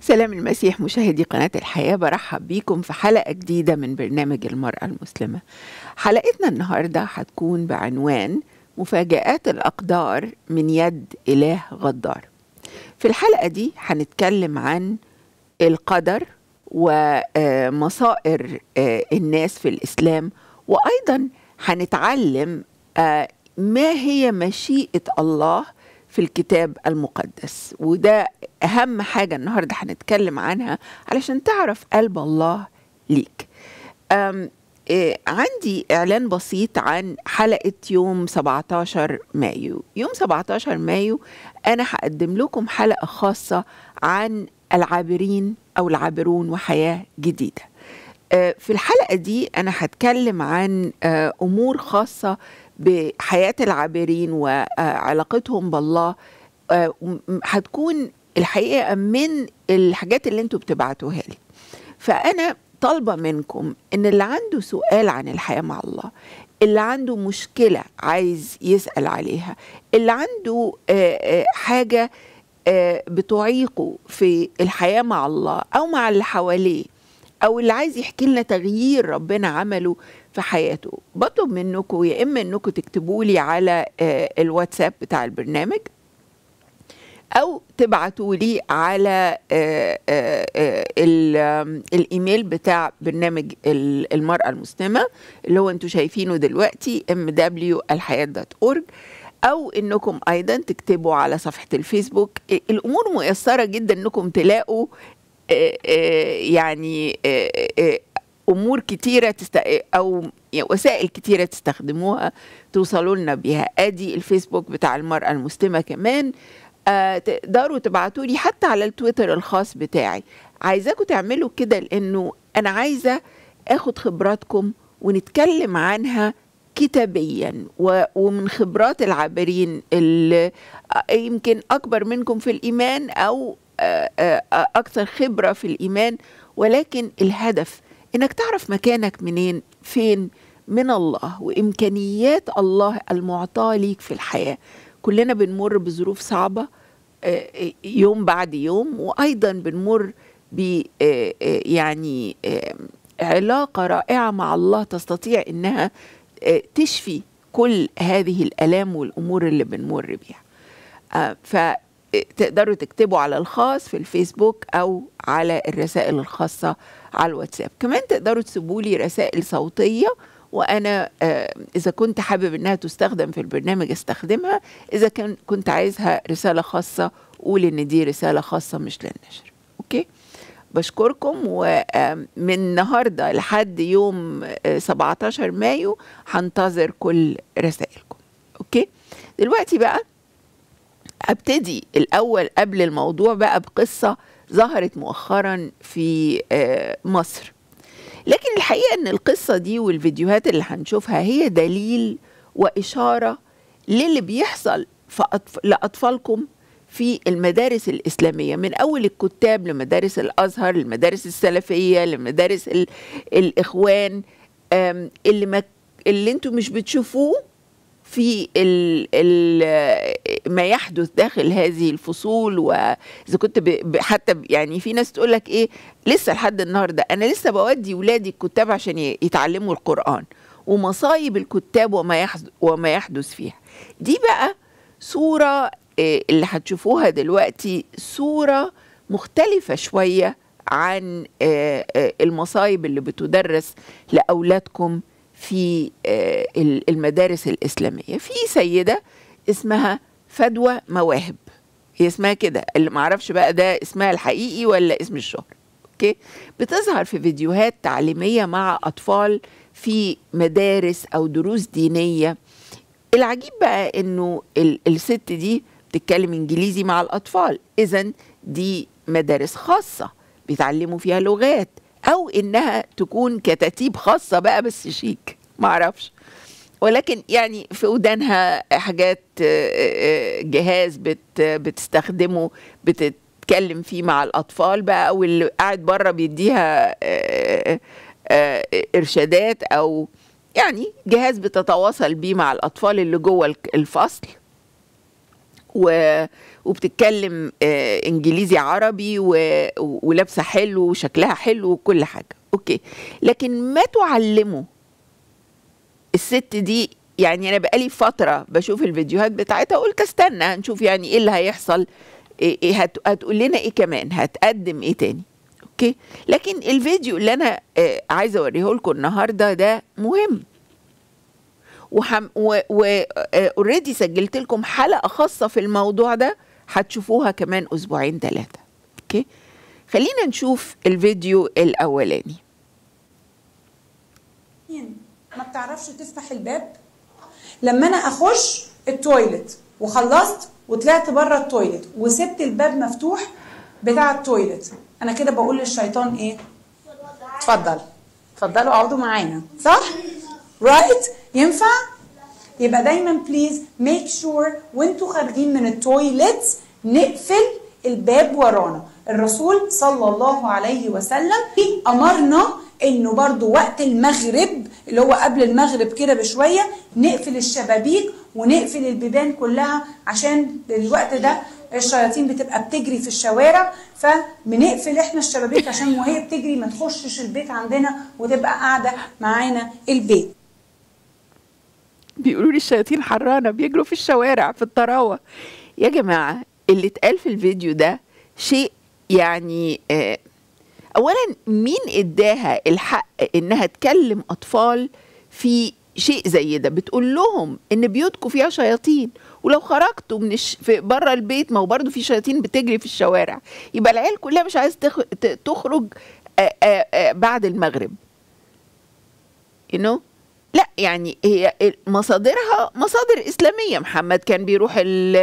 سلام المسيح مشاهدي قناة الحياة، برحب بيكم في حلقة جديدة من برنامج المرأة المسلمة. حلقتنا النهاردة هتكون بعنوان مفاجآت الأقدار من يد إله غدار. في الحلقة دي هنتكلم عن القدر ومصائر الناس في الإسلام، وأيضا هنتعلم ما هي مشيئة الله في الكتاب المقدس، وده أهم حاجة النهاردة هنتكلم عنها علشان تعرف قلب الله ليك. عندي إعلان بسيط عن حلقة يوم 17 مايو. يوم 17 مايو أنا هقدم لكم حلقة خاصة عن العابرين أو العابرون وحياة جديدة. في الحلقة دي أنا هتكلم عن أمور خاصة بحياة العابرين وعلاقتهم بالله. هتكون الحقيقة من الحاجات اللي انتوا بتبعتوها لي، فأنا طالبة منكم إن اللي عنده سؤال عن الحياة مع الله، اللي عنده مشكلة عايز يسأل عليها، اللي عنده حاجة بتعيقه في الحياة مع الله أو مع اللي حواليه، أو اللي عايز يحكي لنا تغيير ربنا عمله في حياته، بطلب منكم يا إما إنكم تكتبوا لي على الواتساب بتاع البرنامج، أو تبعتوا لي على الإيميل بتاع برنامج المرأة المسلمة اللي هو أنتوا شايفينه دلوقتي mw@alhayat.org، أو إنكم أيضا تكتبوا على صفحة الفيسبوك. الأمور ميسرة جدا إنكم تلاقوا يعني أمور كتيرة أو وسائل كتيرة تستخدموها توصلوا لنا بيها. أدي الفيسبوك بتاع المرأة المسلمة، كمان تقدروا تبعتوا لي حتى على التويتر الخاص بتاعي. عايزاكم تعملوا كده لأنه أنا عايزة أخد خبراتكم ونتكلم عنها كتابيا ومن خبرات العابرين اللي يمكن أكبر منكم في الإيمان أو أكثر خبرة في الإيمان، ولكن الهدف إنك تعرف مكانك منين، فين من الله وإمكانيات الله المعطاة ليك في الحياة. كلنا بنمر بظروف صعبة يوم بعد يوم، وأيضا بنمر ب يعني علاقة رائعة مع الله تستطيع إنها تشفي كل هذه الآلام والأمور اللي بنمر بيها. فتقدروا تكتبوا على الخاص في الفيسبوك أو على الرسائل الخاصة على الواتساب. كمان تقدروا تسيبوا لي رسائل صوتية، وأنا إذا كنت حابب إنها تستخدم في البرنامج استخدمها، إذا كنت عايزها رسالة خاصة قول إن دي رسالة خاصة مش للنشر. أوكي، بشكركم، ومن النهاردة لحد يوم 17 مايو هنتظر كل رسائلكم. أوكي، دلوقتي بقى أبتدي الأول قبل الموضوع بقى بقصة ظهرت مؤخرا في مصر، لكن الحقيقة أن القصة دي والفيديوهات اللي هنشوفها هي دليل وإشارة للي بيحصل لأطفالكم في المدارس الإسلامية، من أول الكتاب لمدارس الأزهر، للمدارس السلفية، لمدارس الإخوان، اللي انتوا مش بتشوفوه في ما يحدث داخل هذه الفصول. وإذا كنت حتى يعني في ناس تقول لك إيه، لسه لحد النهارده أنا لسه بودي ولادي الكتاب عشان يتعلموا القرآن، ومصايب الكتاب وما يحدث فيها. دي بقى صورة اللي هتشوفوها دلوقتي، صورة مختلفة شوية عن المصايب اللي بتدرس لأولادكم في المدارس الإسلامية. في سيدة اسمها فدوى مواهب، هي اسمها كده، اللي معرفش بقى ده اسمها الحقيقي ولا اسم الشهرة. أوكي، بتظهر في فيديوهات تعليمية مع أطفال في مدارس أو دروس دينية. العجيب بقى إنه الست دي بتتكلم إنجليزي مع الأطفال، إذن دي مدارس خاصة بيتعلموا فيها لغات، أو إنها تكون كتاتيب خاصة بقى بس شيك، معرفش، ولكن يعني في ودانها حاجات، جهاز بتستخدمه بتتكلم فيه مع الأطفال بقى، أو اللي قاعد بره بيديها إرشادات، أو يعني جهاز بتتواصل بيه مع الأطفال اللي جوه الفصل. وبتتكلم انجليزي عربي ولابسه حلو وشكلها حلو وكل حاجه، اوكي. لكن ما تعلمه الست دي، يعني انا بقالي فتره بشوف الفيديوهات بتاعتها، قلت استنى هنشوف يعني ايه اللي هيحصل، إيه هتقول لنا ايه كمان، هتقدم ايه تاني، اوكي. لكن الفيديو اللي انا عايزه اوريه لكم النهارده ده مهم، اوريدي سجلت لكم حلقه خاصه في الموضوع ده، هتشوفوها كمان اسبوعين 3، اوكي. خلينا نشوف الفيديو الاولاني. ما بتعرفش تفتح الباب. لما انا اخش التويلت وخلصت وطلعت بره التويلت وسبت الباب مفتوح بتاع التويلت، انا كده بقول للشيطان ايه؟ اتفضلوا اقعدوا معانا، صح؟ رايت؟ ينفع؟ يبقى دايما بليز ميك شور وانتوا خارجين من التويلت نقفل الباب ورانا. الرسول صلى الله عليه وسلم امرنا انه برضو وقت المغرب اللي هو قبل المغرب كده بشويه نقفل الشبابيك ونقفل البيبان كلها، عشان الوقت ده الشياطين بتبقى بتجري في الشوارع، فبنقفل احنا الشبابيك عشان وهي بتجري ما تخشش البيت عندنا وتبقى قاعده معانا البيت. بيقولوا لي الشياطين حرانه بيجروا في الشوارع في الطراوه. يا جماعه اللي اتقال في الفيديو ده شيء يعني اولا مين اداها الحق انها تكلم اطفال في شيء زي ده؟ بتقول لهم ان بيوتكم فيها شياطين، ولو خرجتوا من في بره البيت ما هو برضه في شياطين بتجري في الشوارع، يبقى العيال كلها مش عايز تخرج بعد المغرب. you know؟ لا يعني هي مصادرها مصادر إسلامية. محمد كان بيروح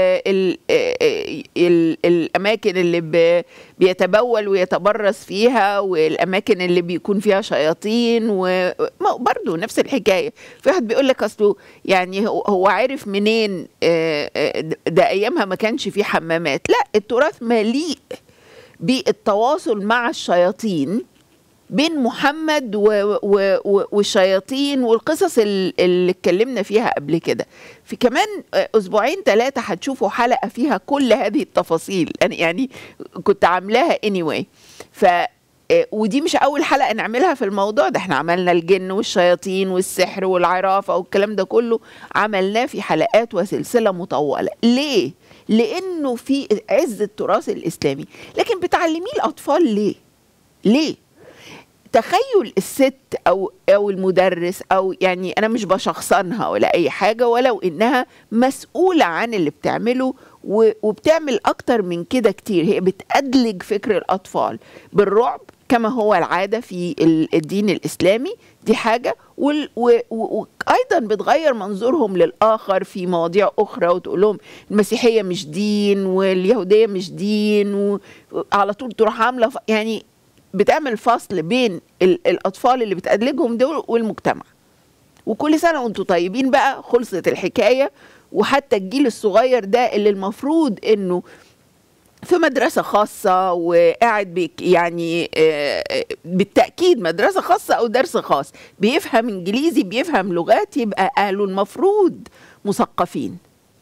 الأماكن اللي بيتبول ويتبرز فيها، والأماكن اللي بيكون فيها شياطين، وبرضه نفس الحكاية. في واحد بيقول لك أصله يعني هو عارف منين، ده أيامها ما كانش فيه حمامات. لا، التراث مليء بالتواصل مع الشياطين بين محمد والشياطين، والقصص اللي اتكلمنا فيها قبل كده. في كمان اسبوعين 3 هتشوفوا حلقة فيها كل هذه التفاصيل، يعني كنت عاملاها anyway. ودي مش اول حلقة نعملها في الموضوع ده، احنا عملنا الجن والشياطين والسحر والعرافة والكلام ده كله، عملناه في حلقات وسلسلة مطولة. ليه؟ لانه في عز التراث الاسلامي. لكن بتعلميه الاطفال ليه؟ تخيل الست او المدرس، او يعني انا مش بشخصنها ولا اي حاجه، ولو انها مسؤوله عن اللي بتعمله وبتعمل اكتر من كده كتير. هي بتأدلج فكر الاطفال بالرعب كما هو العاده في الدين الاسلامي، دي حاجه، وايضا بتغير منظورهم للاخر في مواضيع اخرى، وتقول لهم المسيحيه مش دين واليهوديه مش دين، وعلى طول تروح عامله يعني بتعمل فصل بين الأطفال اللي بتأدلجهم دول والمجتمع. وكل سنة وانتم طيبين بقى، خلصت الحكاية. وحتى الجيل الصغير ده اللي المفروض انه في مدرسة خاصة وقاعد يعني بالتأكيد مدرسة خاصة أو درس خاص، بيفهم إنجليزي، بيفهم لغات، يبقى أهله المفروض مثقفين.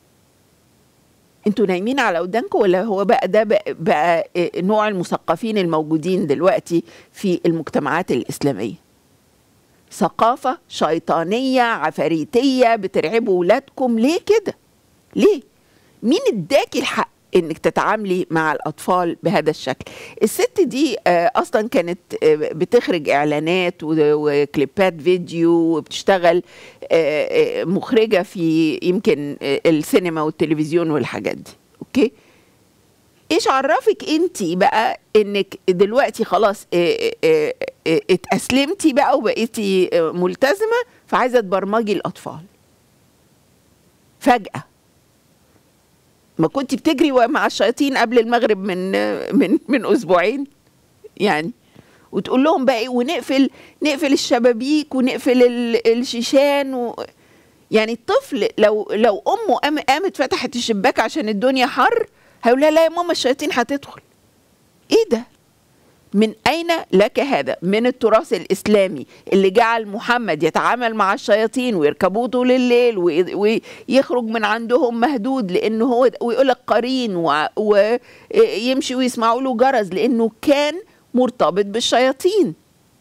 انتوا نايمين على ودانكم، ولا هو بقى ده بقى نوع المثقفين الموجودين دلوقتي في المجتمعات الإسلامية؟ ثقافة شيطانية عفاريتية بترعبوا ولادكم. ليه كده؟ ليه؟ مين اداكي الحق انك تتعاملي مع الاطفال بهذا الشكل؟ الست دي اصلا كانت بتخرج اعلانات وكليبات فيديو، وبتشتغل مخرجة في يمكن السينما والتلفزيون والحاجات دي، اوكي. ايش عرفك انتي بقى انك دلوقتي خلاص اتأسلمتي بقى وبقيتي ملتزمة فعايزة تبرمجي الاطفال فجأة؟ ما كنت بتجري مع الشياطين قبل المغرب من اسبوعين يعني، وتقول لهم بقى ايه، ونقفل الشبابيك ونقفل الشيشان يعني الطفل لو امه قامت فتحت الشباك عشان الدنيا حر، هيقول لها لا يا ماما الشياطين هتدخل. ايه ده؟ من أين لك هذا؟ من التراث الإسلامي اللي جعل محمد يتعامل مع الشياطين ويركبوه طول الليل ويخرج من عندهم مهدود لأنه هو، ويقول لك قرين، ويمشي ويسمعوا له جرس لأنه كان مرتبط بالشياطين.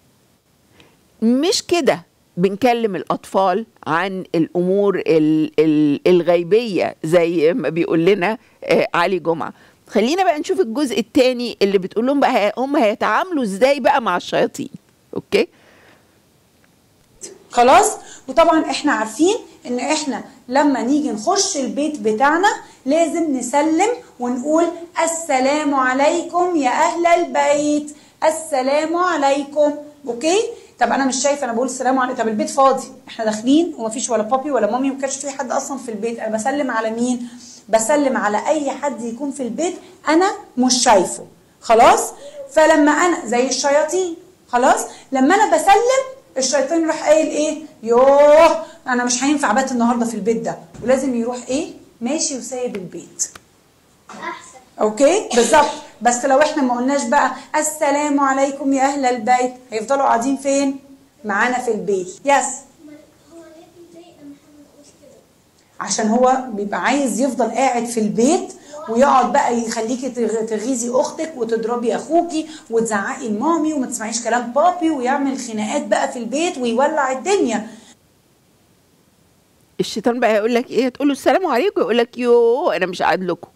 مش كده بنكلم الأطفال عن الأمور الغيبية زي ما بيقول لنا علي جمعة. خلينا بقى نشوف الجزء الثاني اللي بتقول لهم بقى هم هيتعاملوا ازاي بقى مع الشياطين. اوكي خلاص. وطبعا احنا عارفين ان احنا لما نيجي نخش البيت بتاعنا لازم نسلم ونقول السلام عليكم يا اهل البيت، السلام عليكم. اوكي. طب انا مش شايفه، انا بقول السلام عليكم، طب البيت فاضي، احنا داخلين ومفيش ولا بابي ولا مامي، ما كانش في حد اصلا في البيت، انا بسلم على مين؟ بسلم على اي حد يكون في البيت انا مش شايفه. خلاص. فلما انا زي الشياطين، خلاص، لما انا بسلم الشيطان يروح قايل ايه؟ يوه انا مش هينفع بات النهارده في البيت ده، ولازم يروح ايه؟ ماشي وسايب البيت. احسن. اوكي بالظبط. بس لو احنا ما قلناش بقى السلام عليكم يا اهل البيت، هيفضلوا قاعدين فين؟ معانا في البيت. يس. عشان هو بيبقى عايز يفضل قاعد في البيت ويقعد بقى يخليكي تغيظي اختك وتضربي اخوكي وتزعقي لمامي وما تسمعيش كلام بابي ويعمل خناقات بقى في البيت ويولع الدنيا. الشيطان بقى يقول لك ايه؟ تقول له السلام عليكم يقول لك يوه انا مش قاعد لكم.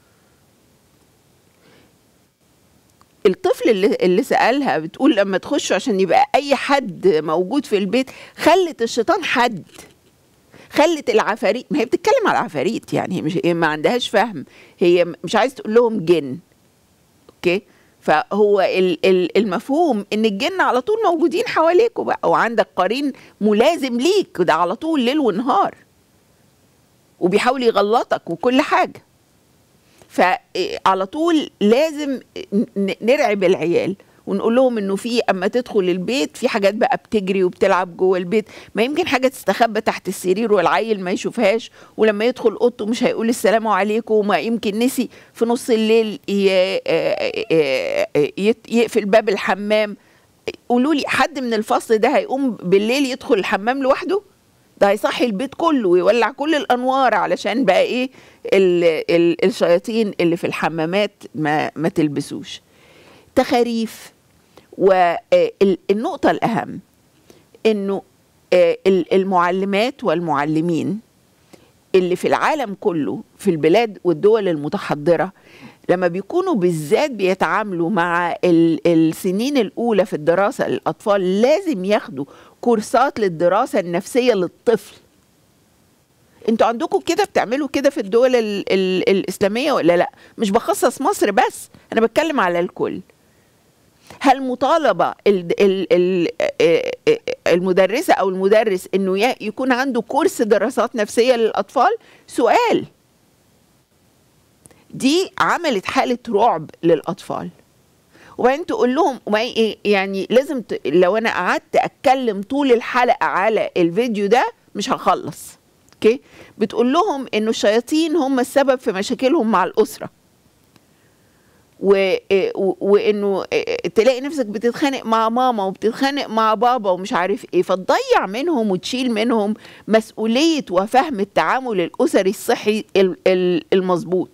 الطفل اللي سألها بتقول لما تخشوا عشان يبقى اي حد موجود في البيت، خلت الشيطان حد، خلت العفاريت، ما هي بتتكلم على العفاريت يعني، هي ما عندهاش فهم، هي مش عايز تقول لهم جن. اوكي. فهو المفهوم ان الجن على طول موجودين حواليكوا بقى، وعندك قرين ملازم ليك ده على طول ليل ونهار وبيحاول يغلطك وكل حاجه. فعلى طول لازم نرعب العيال ونقول لهم انه في اما تدخل البيت في حاجات بقى بتجري وبتلعب جوه البيت، ما يمكن حاجه تستخبى تحت السرير والعيل ما يشوفهاش، ولما يدخل اوضته مش هيقول السلام عليكم، وما يمكن نسي في نص الليل يقفل باب الحمام. قولوا لي حد من الفصل ده هيقوم بالليل يدخل الحمام لوحده؟ ده هيصحي البيت كله ويولع كل الانوار علشان بقى ايه الشياطين اللي في الحمامات ما تلبسوش. تخاريف. والنقطة الأهم إنه المعلمات والمعلمين اللي في العالم كله في البلاد والدول المتحضرة لما بيكونوا بالذات بيتعاملوا مع السنين الأولى في الدراسة للأطفال، لازم ياخدوا كورسات للدراسة النفسية للطفل. انتوا عندكم كده بتعملوا كده في الدول الإسلامية ولا لا؟ مش بخصص مصر بس، أنا بتكلم على الكل. هل مطالبة المدرسة أو المدرس إنه يكون عنده كورس دراسات نفسية للأطفال؟ سؤال. دي عملت حالة رعب للأطفال. وبعدين تقول لهم يعني لازم لو أنا قعدت أتكلم طول الحلقة على الفيديو ده مش هخلص. اوكي. بتقول لهم إنه الشياطين هم السبب في مشاكلهم مع الأسرة، وانه تلاقي نفسك بتتخانق مع ماما وبتتخانق مع بابا ومش عارف ايه، فتضيع منهم وتشيل منهم مسؤولية وفهم التعامل الأسري الصحي المظبوط.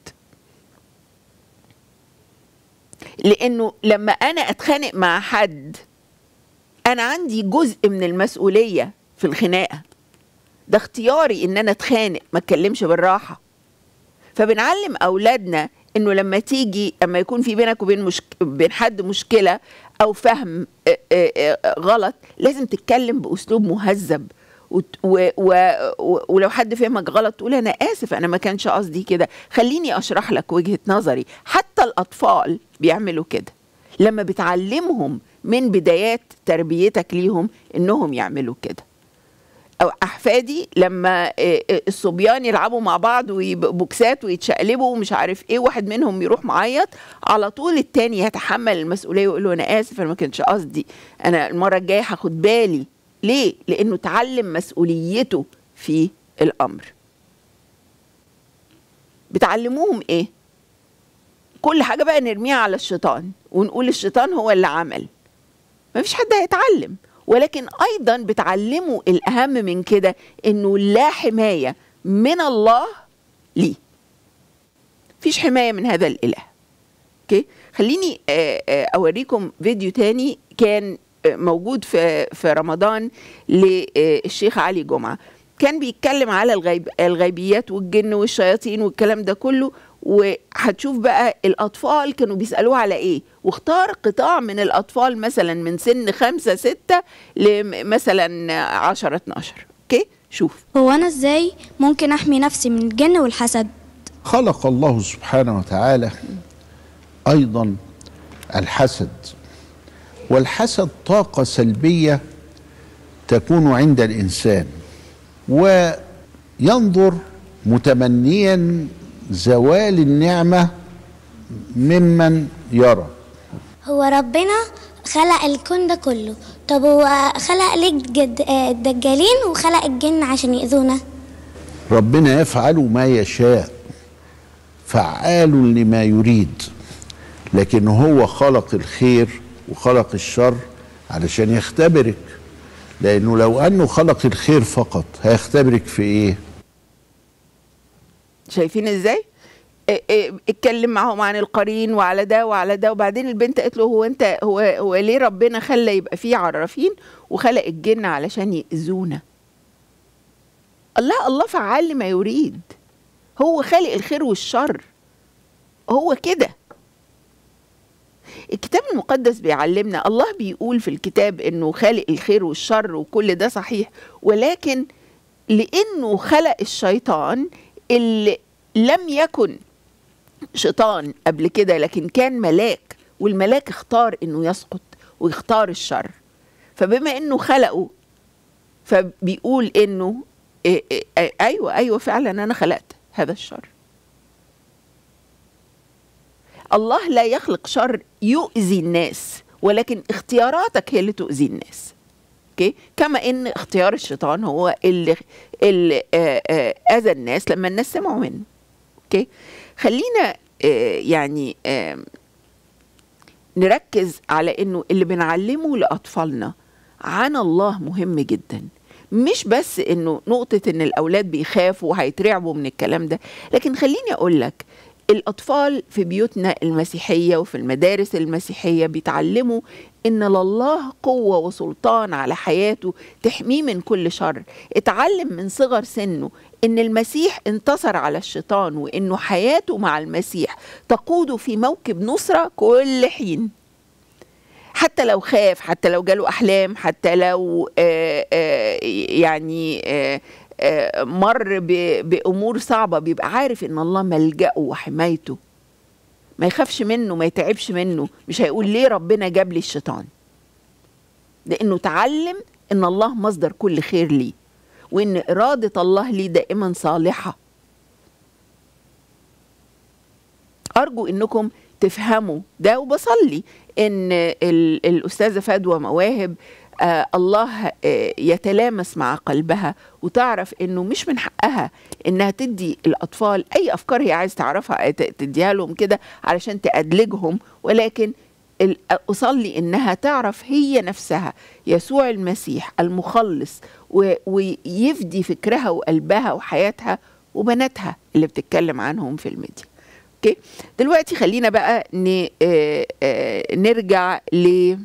لانه لما انا اتخانق مع حد انا عندي جزء من المسؤولية في الخناقة، ده اختياري ان انا اتخانق ما اتكلمش بالراحة. فبنعلم اولادنا انه لما تيجي اما يكون في بينك وبين بين حد مشكله او فهم غلط لازم تتكلم باسلوب مهذب، ولو حد فهمك غلط تقول انا اسف انا ما كانش قصدي كده، خليني اشرح لك وجهه نظري. حتى الاطفال بيعملوا كده لما بتعلمهم من بدايات تربيتك ليهم انهم يعملوا كده. أو أحفادي لما الصبيان يلعبوا مع بعض وبوكسات ويتشقلبوا ومش عارف إيه، واحد منهم يروح معيط، على طول التاني يتحمل المسؤولية ويقول له أنا آسف أنا ما كانش قصدي، أنا المرة الجاية هاخد بالي. ليه؟ لأنه تعلم مسؤوليته في الأمر. بتعلموهم إيه؟ كل حاجة بقى نرميها على الشيطان ونقول الشيطان هو اللي عمل، ما فيش حد هيتعلم. ولكن أيضا بتعلمه الأهم من كده إنه لا حماية من الله ليه، فيش حماية من هذا الإله. أوكي، خليني أوريكم فيديو تاني كان موجود في رمضان للشيخ علي جمعة، كان بيتكلم على الغيبيات والجن والشياطين والكلام ده كله، وهتشوف بقى الأطفال كانوا بيسألوه على إيه، واختار قطاع من الأطفال مثلا من سن 5 6 لمثلا 10 12. أوكي، شوف. هو أنا إزاي ممكن أحمي نفسي من الجن والحسد؟ خلق الله سبحانه وتعالى أيضا الحسد، والحسد طاقة سلبية تكون عند الإنسان، وينظر متمنيا زوال النعمة ممن يرى. هو ربنا خلق الكون ده كله، طب هو خلق ليه الدجالين وخلق الجن عشان يأذونا؟ ربنا يفعل ما يشاء، فعال لما يريد، لكن هو خلق الخير وخلق الشر علشان يختبرك، لأنه لو أنه خلق الخير فقط هيختبرك في إيه؟ شايفين إزاي؟ اتكلم معهم عن القرين وعلى ده وعلى ده، وبعدين البنت قالت له هو ليه ربنا خلى يبقى فيه عرافين وخلق الجن علشان يأذونا؟ الله فعال لما يريد، هو خالق الخير والشر، هو كده. الكتاب المقدس بيعلمنا، الله بيقول في الكتاب انه خالق الخير والشر وكل ده صحيح، ولكن لانه خلق الشيطان اللي لم يكن شيطان قبل كده لكن كان ملاك، والملاك اختار انه يسقط ويختار الشر، فبما انه خلقه فبيقول انه ايوه فعلا انا خلقت هذا الشر. الله لا يخلق شر يؤذي الناس، ولكن اختياراتك هي اللي تؤذي الناس. اوكي، كما ان اختيار الشيطان هو اللي اذى الناس لما الناس سمعوا منه. اوكي، خلينا يعني نركز على انه اللي بنعلمه لاطفالنا عن الله مهم جدا، مش بس انه نقطة ان الاولاد بيخافوا وهيترعبوا من الكلام ده، لكن خليني اقول لك الأطفال في بيوتنا المسيحية وفي المدارس المسيحية بيتعلموا إن لله قوة وسلطان على حياته تحميه من كل شر. اتعلم من صغر سنه إن المسيح انتصر على الشيطان، وإنه حياته مع المسيح تقوده في موكب نصرة كل حين، حتى لو خاف، حتى لو جاله أحلام، حتى لو مر بأمور صعبة، بيبقى عارف إن الله ملجأه وحمايته، ما يخافش منه، ما يتعبش منه، مش هيقول ليه ربنا جاب لي الشيطان، لأنه تعلم إن الله مصدر كل خير ليه، وإن إرادة الله ليه دائما صالحة. أرجو إنكم تفهموا ده، وبصلي إن الأستاذة فدوى مواهب الله يتلامس مع قلبها، وتعرف انه مش من حقها انها تدي الاطفال اي افكار هي عايز تعرفها تديها لهم كده علشان تأدلجهم، ولكن اصلي انها تعرف هي نفسها يسوع المسيح المخلص، ويفدي فكرها وقلبها وحياتها وبناتها اللي بتتكلم عنهم في الميديا. اوكي، دلوقتي خلينا بقى نرجع ل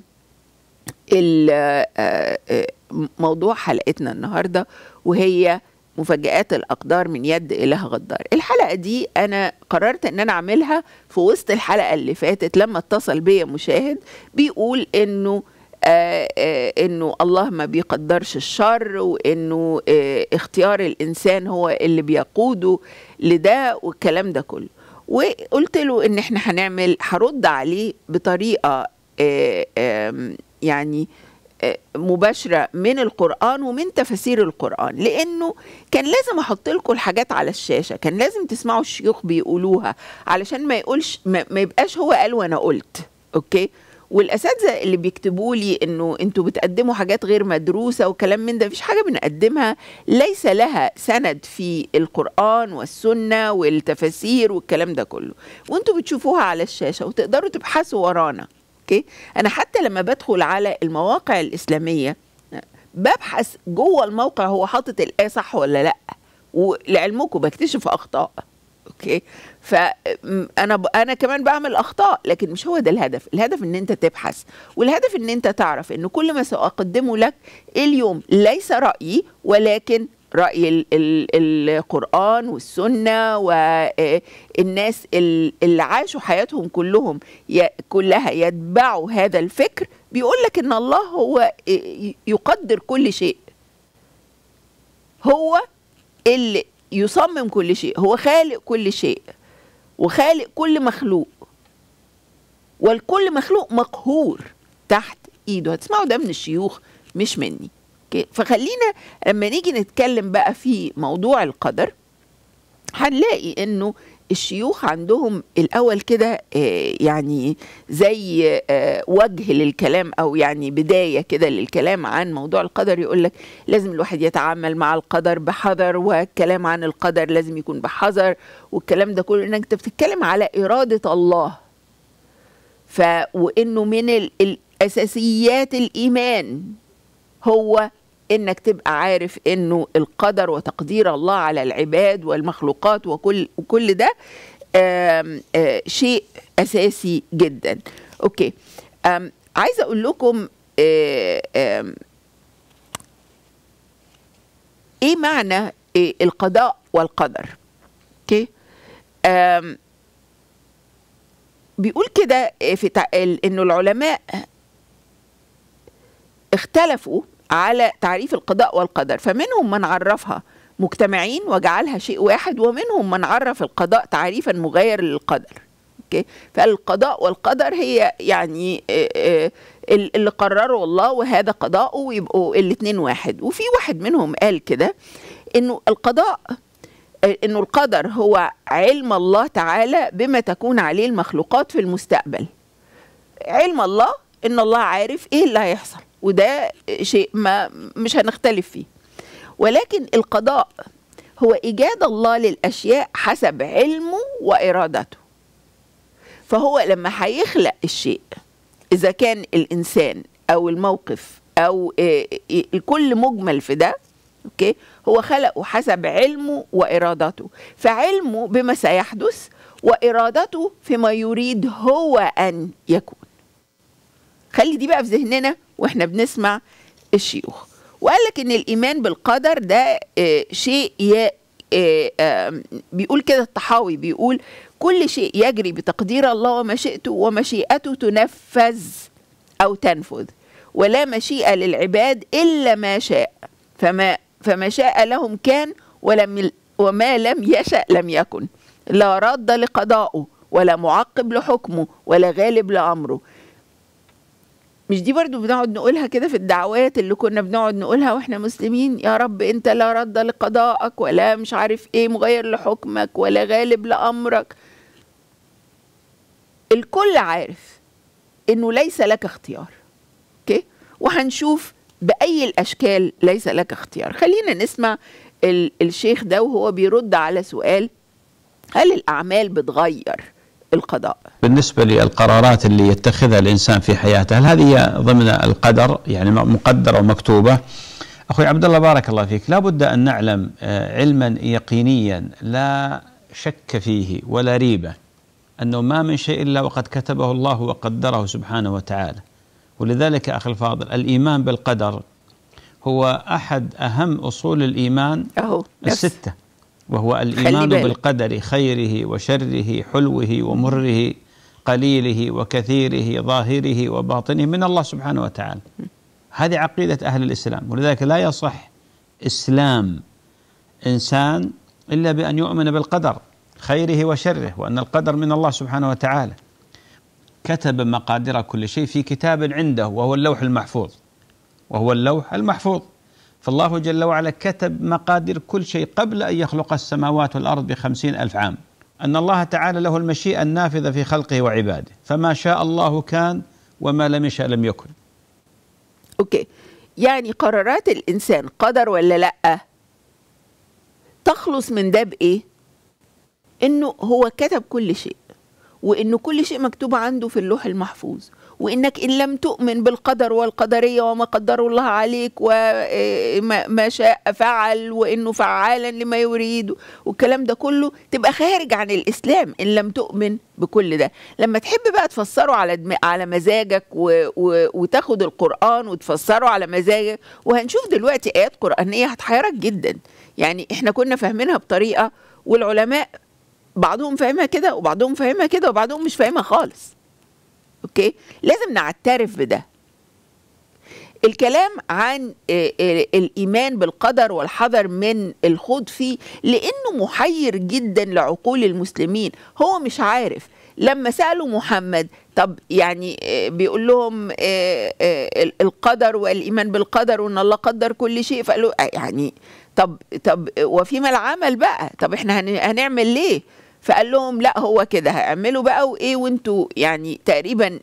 موضوع حلقتنا النهاردة، وهي مفاجآت الأقدار من يد إله غدار. الحلقة دي أنا قررت أن أنا أعملها في وسط الحلقة اللي فاتت، لما اتصل بيا مشاهد بيقول إنه الله ما بيقدرش الشر، وإنه اختيار الإنسان هو اللي بيقوده لده والكلام ده كله. وقلت له إن إحنا هرد عليه بطريقة يعني مباشرة من القرآن ومن تفسير القرآن، لأنه كان لازم أحط لكم الحاجات على الشاشة، كان لازم تسمعوا الشيوخ بيقولوها علشان ما يبقاش هو قال وأنا قلت. أوكي، والاساتذه اللي بيكتبوا لي انه انتوا بتقدموا حاجات غير مدروسه وكلام من ده، مفيش حاجه بنقدمها ليس لها سند في القران والسنه والتفاسير والكلام ده كله، وانتوا بتشوفوها على الشاشه وتقدروا تبحثوا ورانا. اوكي، انا حتى لما بدخل على المواقع الاسلاميه ببحث جوه الموقع هو حاطط الايه صح ولا لا، ولعلمكم بكتشف اخطاء. اوكي، فانا كمان بعمل اخطاء، لكن مش هو ده الهدف. الهدف ان انت تبحث، والهدف ان انت تعرف ان كل ما ساقدمه لك اليوم ليس رايي، ولكن راي القران والسنه والناس اللي عاشوا حياتهم كلها يتبعوا هذا الفكر. بيقول لك ان الله هو يقدر كل شيء، هو اللي يصمم كل شيء، هو خالق كل شيء وخالق كل مخلوق، والكل مخلوق مقهور تحت ايده. هتسمعوا ده من الشيوخ مش مني. فخلينا لما نيجي نتكلم بقى في موضوع القدر هنلاقي انه الشيوخ عندهم الاول كده يعني زي وجه للكلام، او يعني بدايه كده للكلام عن موضوع القدر. يقول لك لازم الواحد يتعامل مع القدر بحذر، والكلام عن القدر لازم يكون بحذر، والكلام ده كله انك انت بتتكلم على اراده الله. وانه من الاساسيات الايمان هو انك تبقى عارف انه القدر وتقدير الله على العباد والمخلوقات وكل ده شيء اساسي جدا. اوكي، عايزه اقول لكم ايه معنى القضاء والقدر. اوكي، بيقول كده في انه العلماء اختلفوا على تعريف القضاء والقدر، فمنهم من عرفها مجتمعين وجعلها شيء واحد، ومنهم من عرف القضاء تعريفا مغاير للقدر. اوكي، فالقضاء والقدر هي يعني اللي قرره الله وهذا قضاءه، ويبقوا الاثنين واحد. وفي واحد منهم قال كده انه انه القدر هو علم الله تعالى بما تكون عليه المخلوقات في المستقبل. علم الله ان الله عارف ايه اللي هيحصل، وده شيء مش هنختلف فيه. ولكن القضاء هو إيجاد الله للأشياء حسب علمه وإرادته. فهو لما هيخلق الشيء، إذا كان الإنسان أو الموقف أو الكل مجمل في ده، أوكي، هو خلقه حسب علمه وإرادته. فعلمه بما سيحدث، وإرادته فيما يريد هو أن يكون. خلي دي بقى في ذهننا واحنا بنسمع الشيوخ. وقال لك ان الايمان بالقدر ده شيء بيقول كده الطحاوي، بيقول كل شيء يجري بتقدير الله ومشيئته، ومشيئته تنفذ او تنفذ، ولا مشيئة للعباد الا ما شاء، فما شاء لهم كان، وما لم يشأ لم يكن، لا رد لقضائه ولا معقب لحكمه ولا غالب لأمره. مش دي برضو بنقعد نقولها كده في الدعوات اللي كنا بنقعد نقولها واحنا مسلمين؟ يا رب انت لا رد لقضائك ولا مش عارف ايه مغير لحكمك ولا غالب لأمرك. الكل عارف انه ليس لك اختيار. اوكي، وهنشوف بأي الأشكال ليس لك اختيار. خلينا نسمع الشيخ ده وهو بيرد على سؤال هل الأعمال بتغير القضاء؟ بالنسبة للقرارات اللي يتخذها الإنسان في حياته، هل هذه ضمن القدر يعني مقدرة ومكتوبة؟ أخوي عبد الله بارك الله فيك، لا بد أن نعلم علما يقينيا لا شك فيه ولا ريبة أنه ما من شيء إلا وقد كتبه الله وقدره سبحانه وتعالى. ولذلك أخي الفاضل، الإيمان بالقدر هو أحد أهم أصول الإيمان الستة، وهو الإيمان بالقدر خيره وشره، حلوه ومره، قليله وكثيره، ظاهره وباطنه من الله سبحانه وتعالى. هذه عقيدة أهل الإسلام. ولذلك لا يصح إسلام إنسان إلا بأن يؤمن بالقدر خيره وشره، وأن القدر من الله سبحانه وتعالى. كتب مقادير كل شيء في كتاب عنده وهو اللوح المحفوظ، وهو اللوح المحفوظ. فالله جل وعلا كتب مقادير كل شيء قبل أن يخلق السماوات والأرض ب50,000 عام. أن الله تعالى له المشيئة النافذة في خلقه وعباده، فما شاء الله كان وما لم يشأ لم يكن. اوكي، يعني قرارات الانسان قدر ولا لا؟ تخلص من ده بايه؟ انه هو كتب كل شيء، وانه كل شيء مكتوب عنده في اللوح المحفوظ، وانك ان لم تؤمن بالقدر والقدريه وما قدره الله عليك وما شاء فعل وانه فعالا لما يريد والكلام ده كله، تبقى خارج عن الاسلام ان لم تؤمن بكل ده. لما تحب بقى تفسره على مزاجك وتاخد القرآن وتفسره على مزاجك، وهنشوف دلوقتي آيات قرآنية هتحيرك جدا. يعني احنا كنا فاهمينها بطريقة، والعلماء بعضهم فاهمها كده وبعضهم فاهمها كده وبعضهم مش فاهمها خالص. اوكي، لازم نعترف بده. الكلام عن الإيمان بالقدر والحذر من الخوض فيه لأنه محير جدا لعقول المسلمين. هو مش عارف. لما سألوا محمد طب يعني بيقول لهم القدر والإيمان بالقدر وأن الله قدر كل شيء، فقالوا يعني طب وفيما العمل بقى؟ طب احنا هنعمل ليه؟ فقال لهم لا، هو كده هيعملوا بقى وايه، وانتوا يعني تقريبا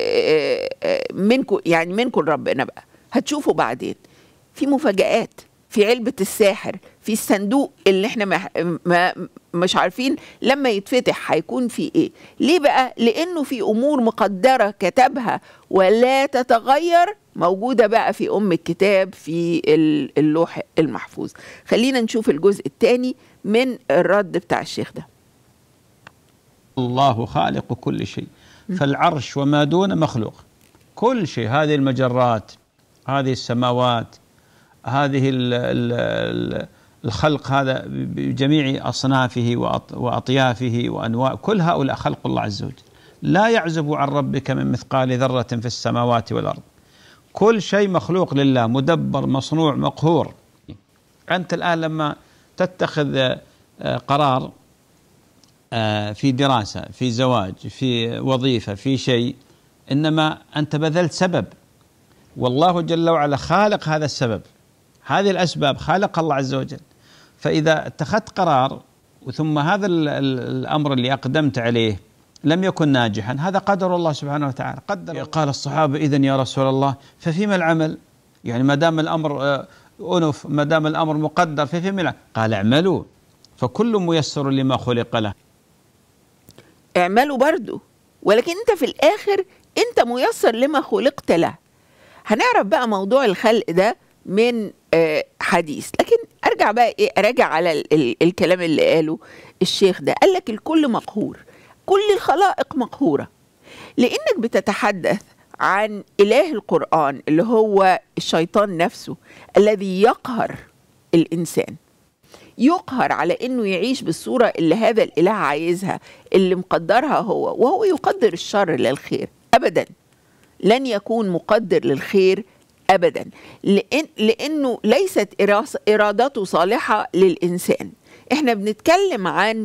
منكم ربنا بقى، هتشوفوا بعدين. في مفاجآت، في علبة الساحر، في الصندوق اللي احنا مش عارفين لما يتفتح هيكون في ايه. ليه بقى؟ لانه في امور مقدرة كتبها ولا تتغير، موجودة بقى في الكتاب في اللوح المحفوظ. خلينا نشوف الجزء الثاني من الرد بتاع الشيخ ده. الله خالق كل شيء، فالعرش وما دون مخلوق. كل شيء، هذه المجرات، هذه السماوات، هذه الخلق هذا بجميع أصنافه وأطيافه وأنواع، كل هؤلاء خلق الله عز وجل. لا يعزب عن ربك من مثقال ذرة في السماوات والأرض. كل شيء مخلوق لله، مدبر مصنوع مقهور. أنت الآن لما تتخذ قرار في دراسة، في زواج، في وظيفة، في شيء، إنما أنت بذلت سبب، والله جل وعلا خالق هذا السبب، هذه الأسباب خالق الله عز وجل. فإذا اتخذت قرار ثم هذا الأمر اللي أقدمت عليه لم يكن ناجحا، هذا قدر الله سبحانه وتعالى. قدر. قال الصحابة إذن يا رسول الله ففيما العمل؟ يعني ما دام الأمر أنف، ما دام الأمر مقدر ففيما العمل؟ قال اعملوا فكل ميسر لما خلق له. اعملوا برضو، ولكن انت في الاخر انت ميسر لما خلقت له. هنعرف بقى موضوع الخلق ده من حديث، لكن ارجع بقى اراجع على الكلام اللي قاله الشيخ ده. قال لك الكل مقهور، كل الخلائق مقهورة، لانك بتتحدث عن اله القرآن اللي هو الشيطان نفسه الذي يقهر الانسان، يقهر على انه يعيش بالصورة اللي هذا الاله عايزها، اللي مقدرها هو، وهو يقدر الشر للخير ابدا. لن يكون مقدر للخير ابدا، لانه ليست ارادته صالحة للانسان. احنا بنتكلم عن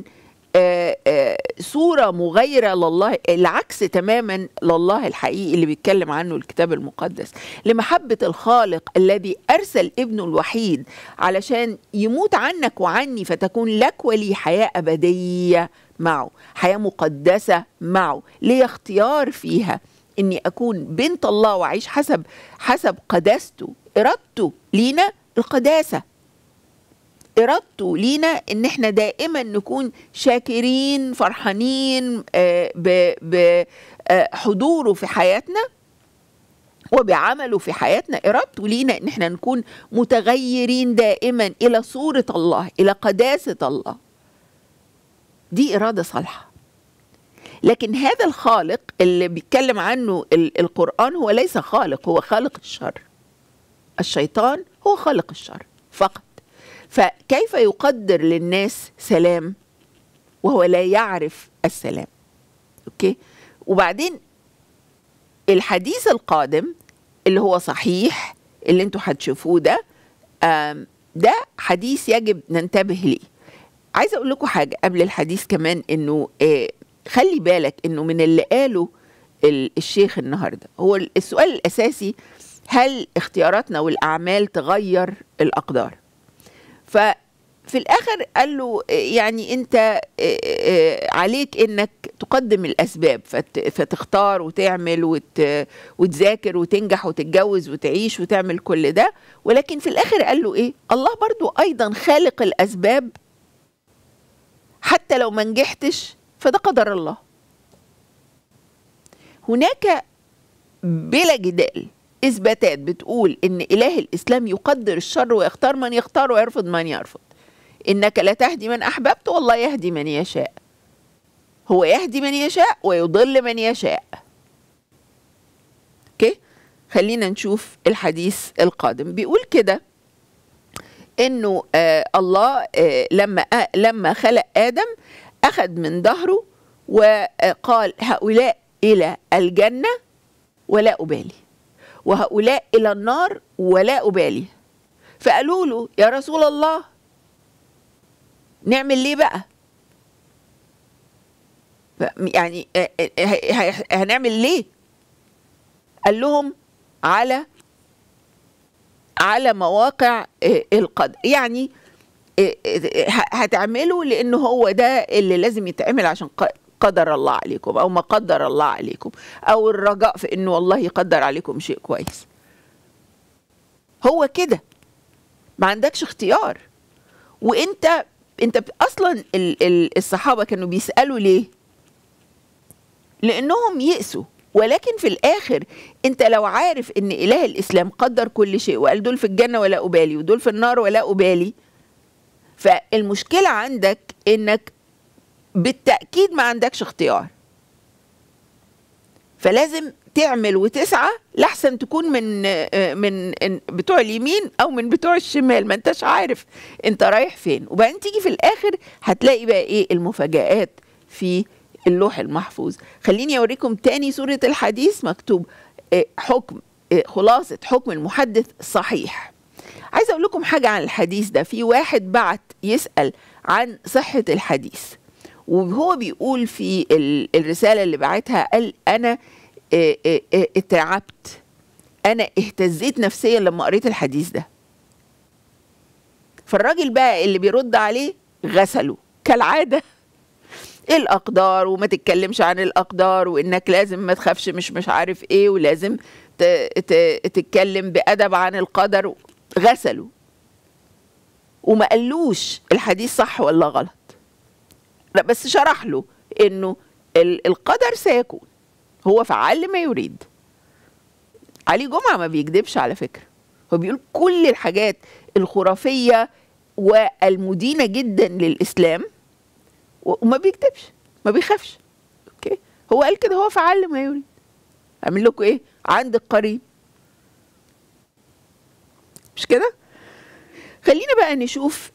صورة مغايرة لله، العكس تماما لله الحقيقي اللي بيتكلم عنه الكتاب المقدس، لمحبة الخالق الذي أرسل ابنه الوحيد علشان يموت عنك وعني، فتكون لك ولي حياة أبدية معه، حياة مقدسة معه، لي اختيار فيها إني أكون بنت الله وأعيش حسب قداسته. إرادته لينا القداسة، إرادته لينا إن إحنا دائما نكون شاكرين فرحانين بحضوره في حياتنا وبعمله في حياتنا. إرادته لينا إن إحنا نكون متغيرين دائما إلى صورة الله، إلى قداسة الله. دي إرادة صالحة. لكن هذا الخالق اللي بيتكلم عنه القرآن هو ليس خالق، هو خالق الشر. الشيطان هو خالق الشر فقط. فكيف يقدر للناس سلام وهو لا يعرف السلام؟ اوكي. وبعدين الحديث القادم اللي هو صحيح اللي انتوا هتشوفوه ده حديث يجب ننتبه ليه. عايزه اقول لكم حاجه قبل الحديث كمان، انه خلي بالك انه من اللي قاله الشيخ النهارده هو السؤال الاساسي: هل اختياراتنا والاعمال تغير الاقدار؟ في الآخر قال له يعني أنت عليك إنك تقدم الأسباب، فتختار وتعمل وتذاكر وتنجح وتتجوز وتعيش وتعمل كل ده، ولكن في الآخر قال له إيه؟ الله برضو أيضا خالق الأسباب، حتى لو ما نجحتش فده قدر الله. هناك بلا جدال إثباتات بتقول إن إله الإسلام يقدر الشر ويختار من يختار ويرفض من يرفض. إنك لا تهدي من أحببت والله يهدي من يشاء. هو يهدي من يشاء ويضل من يشاء. اوكي، خلينا نشوف الحديث القادم. بيقول كده إنه الله لما خلق آدم أخذ من ظهره وقال هؤلاء إلى الجنة ولا أبالي، وهؤلاء إلى النار ولا أبالي. فقالوا له يا رسول الله نعمل ليه بقى؟ يعني هنعمل ليه؟ قال لهم على مواقع القدر، يعني هتعملوا لأنه هو ده اللي لازم يتعمل عشان قدر الله عليكم، أو ما قدر الله عليكم، أو الرجاء في إنه والله يقدر عليكم شيء كويس. هو كده، ما عندكش اختيار. وانت اصلا الصحابة كانوا بيسألوا ليه؟ لأنهم يأسوا. ولكن في الآخر انت لو عارف ان إله الإسلام قدر كل شيء وقال دول في الجنة ولا أبالي ودول في النار ولا أبالي، فالمشكلة عندك انك بالتأكيد ما عندكش اختيار، فلازم تعمل وتسعى لحسن تكون من بتوع اليمين او من بتوع الشمال، ما انتش عارف انت رايح فين. وبعدين تيجي في الاخر هتلاقي بقى ايه المفاجآت في اللوح المحفوظ. خليني اوريكم تاني سورة الحديث مكتوب حكم، خلاصة حكم المحدث صحيح. عايزة اقول لكم حاجة عن الحديث ده. في واحد بعت يسأل عن صحة الحديث، وهو بيقول في الرسالة اللي بعتها قال أنا اترعبت، أنا اهتزيت نفسيا لما قريت الحديث ده. فالراجل بقى اللي بيرد عليه غسله كالعادة الأقدار، وما تتكلمش عن الأقدار، وإنك لازم ما تخافش مش عارف إيه، ولازم تتكلم بأدب عن القدر. غسله وما قالوش الحديث صح ولا غلط، لا بس شرح له إنه القدر سيكون، هو فعال لما يريد. علي جمعة ما بيكذبش على فكرة، هو بيقول كل الحاجات الخرافية والمدينة جدا للإسلام وما بيكذبش، ما بيخافش. اوكي، هو قال كده، هو فعال لما يريد. اعمل لكم ايه؟ عند القريب، مش كده؟ خلينا بقى نشوف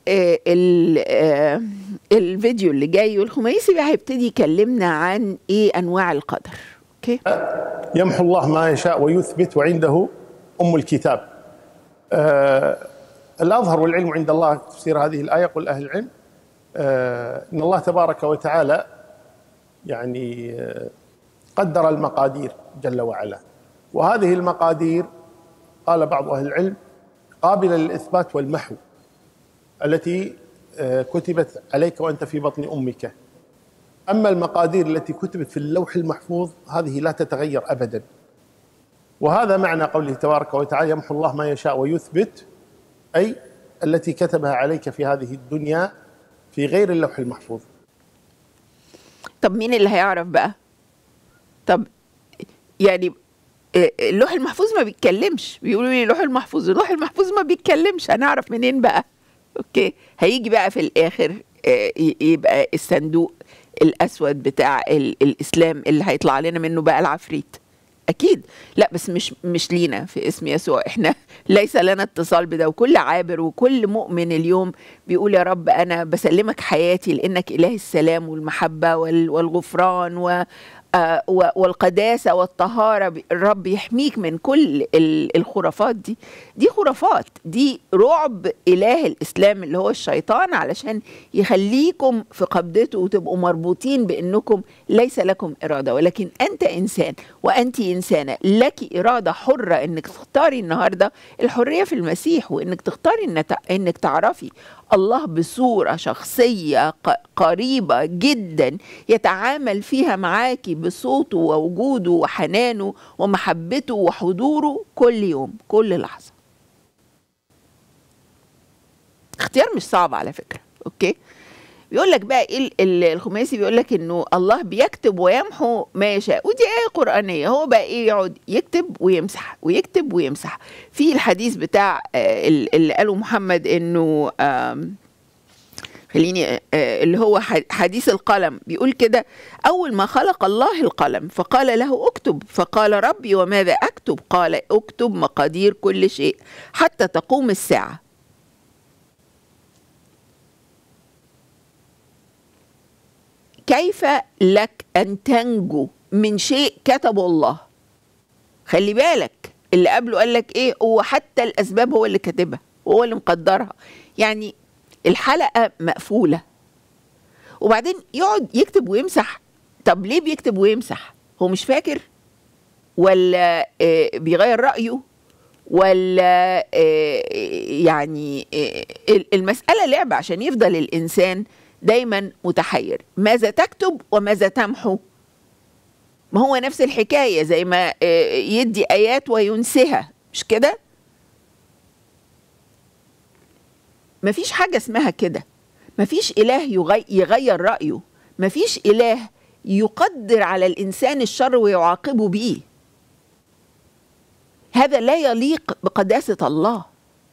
الفيديو اللي جاي، والخميسي بقى هيبتدي يكلمنا عن ايه انواع القدر. اوكي، يمحو الله ما يشاء ويثبت وعنده ام الكتاب. الاظهر والعلم عند الله تفسير هذه الايه. قل اهل العلم ان الله تبارك وتعالى يعني قدر المقادير جل وعلا، وهذه المقادير قال بعض اهل العلم قابله للاثبات والمحو، التي كتبت عليك وانت في بطن امك. اما المقادير التي كتبت في اللوح المحفوظ هذه لا تتغير ابدا. وهذا معنى قوله تبارك وتعالى يمحو الله ما يشاء ويثبت، اي التي كتبها عليك في هذه الدنيا في غير اللوح المحفوظ. طب مين اللي هيعرف بقى؟ طب يعني اللوح المحفوظ ما بيتكلمش، بيقولوا لي اللوح المحفوظ ما بيتكلمش، هنعرف منين بقى؟ اوكي، هيجي بقى في الاخر يبقى الصندوق الاسود بتاع الاسلام اللي هيطلع لنا منه بقى العفريت. اكيد لا، بس مش لينا في اسم يسوع، احنا ليس لنا اتصال بده. وكل عابر وكل مؤمن اليوم بيقول يا رب انا بسلمك حياتي لانك اله السلام والمحبه والغفران والقداسه والطهاره. الرب يحميك من كل الخرافات دي خرافات، دي رعب اله الاسلام اللي هو الشيطان، علشان يخليكم في قبضته وتبقوا مربوطين بانكم ليس لكم اراده، ولكن انت انسان وانت انسانه لك اراده حره انك تختاري النهارده الحريه في المسيح، وانك تختاري انك تعرفي الله بصورة شخصية قريبة جدا يتعامل فيها معاكي بصوته ووجوده وحنانه ومحبته وحضوره كل يوم كل لحظة. اختيار مش صعب على فكرة. اوكي، بيقول لك بقى ايه الخماسي، بيقول لك انه الله بيكتب ويمحو ما يشاء، ودي آية قرآنية. هو بقى ايه؟ يقعد يكتب ويمسح ويكتب ويمسح. في الحديث بتاع اللي قاله محمد انه خليني اللي هو حديث القلم، بيقول كده: أول ما خلق الله القلم فقال له اكتب، فقال ربي وماذا أكتب؟ قال اكتب مقادير كل شيء حتى تقوم الساعة. كيف لك أن تنجو من شيء كتبه الله؟ خلي بالك اللي قبله قال لك ايه؟ هو حتى الأسباب هو اللي كاتبها وهو اللي مقدرها. يعني الحلقة مقفولة، وبعدين يقعد يكتب ويمسح. طب ليه بيكتب ويمسح؟ هو مش فاكر؟ ولا بيغير رأيه؟ ولا يعني المسألة لعبة عشان يفضل الإنسان دايما متحير. ماذا تكتب وماذا تمحو؟ ما هو نفس الحكاية، زي ما يدي آيات وينسيها، مش كده؟ مفيش حاجة اسمها كده. مفيش إله يغير رأيه. مفيش إله يقدر على الإنسان الشر ويعاقبه بيه. هذا لا يليق بقداسة الله.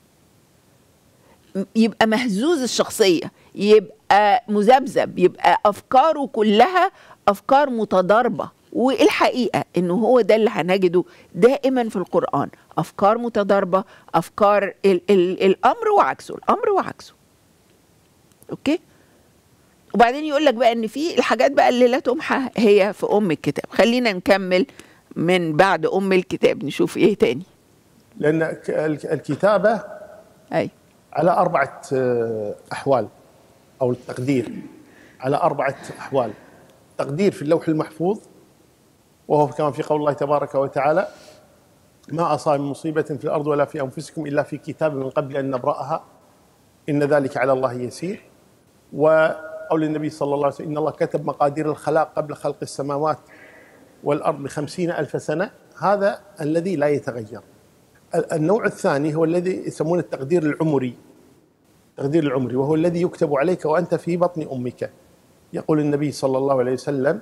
يبقى مهزوز الشخصية، يبقى مذبذب، يبقى أفكاره كلها أفكار متضاربة. والحقيقة إنه هو ده اللي هنجده دائما في القرآن، أفكار متضاربة، أفكار الأمر وعكسه، الأمر وعكسه. أوكي؟ وبعدين يقول لك بقى إن في الحاجات بقى اللي لا تمحى هي في أم الكتاب. خلينا نكمل من بعد أم الكتاب نشوف إيه تاني. لأن الكتابة أي على 4 أحوال، أو التقدير على 4 أحوال. تقدير في اللوح المحفوظ، وهو كما في قول الله تبارك وتعالى: ما أصاب من مصيبة في الأرض ولا في أنفسكم إلا في كتاب من قبل أن نبرأها إن ذلك على الله يسير. وقول النبي صلى الله عليه وسلم: إن الله كتب مقادير الخلاق قبل خلق السماوات والأرض ب50,000 سنة. هذا الذي لا يتغير. النوع الثاني هو الذي يسمونه التقدير العمري. التقدير العمري وهو الذي يكتب عليك وأنت في بطن أمك. يقول النبي صلى الله عليه وسلم: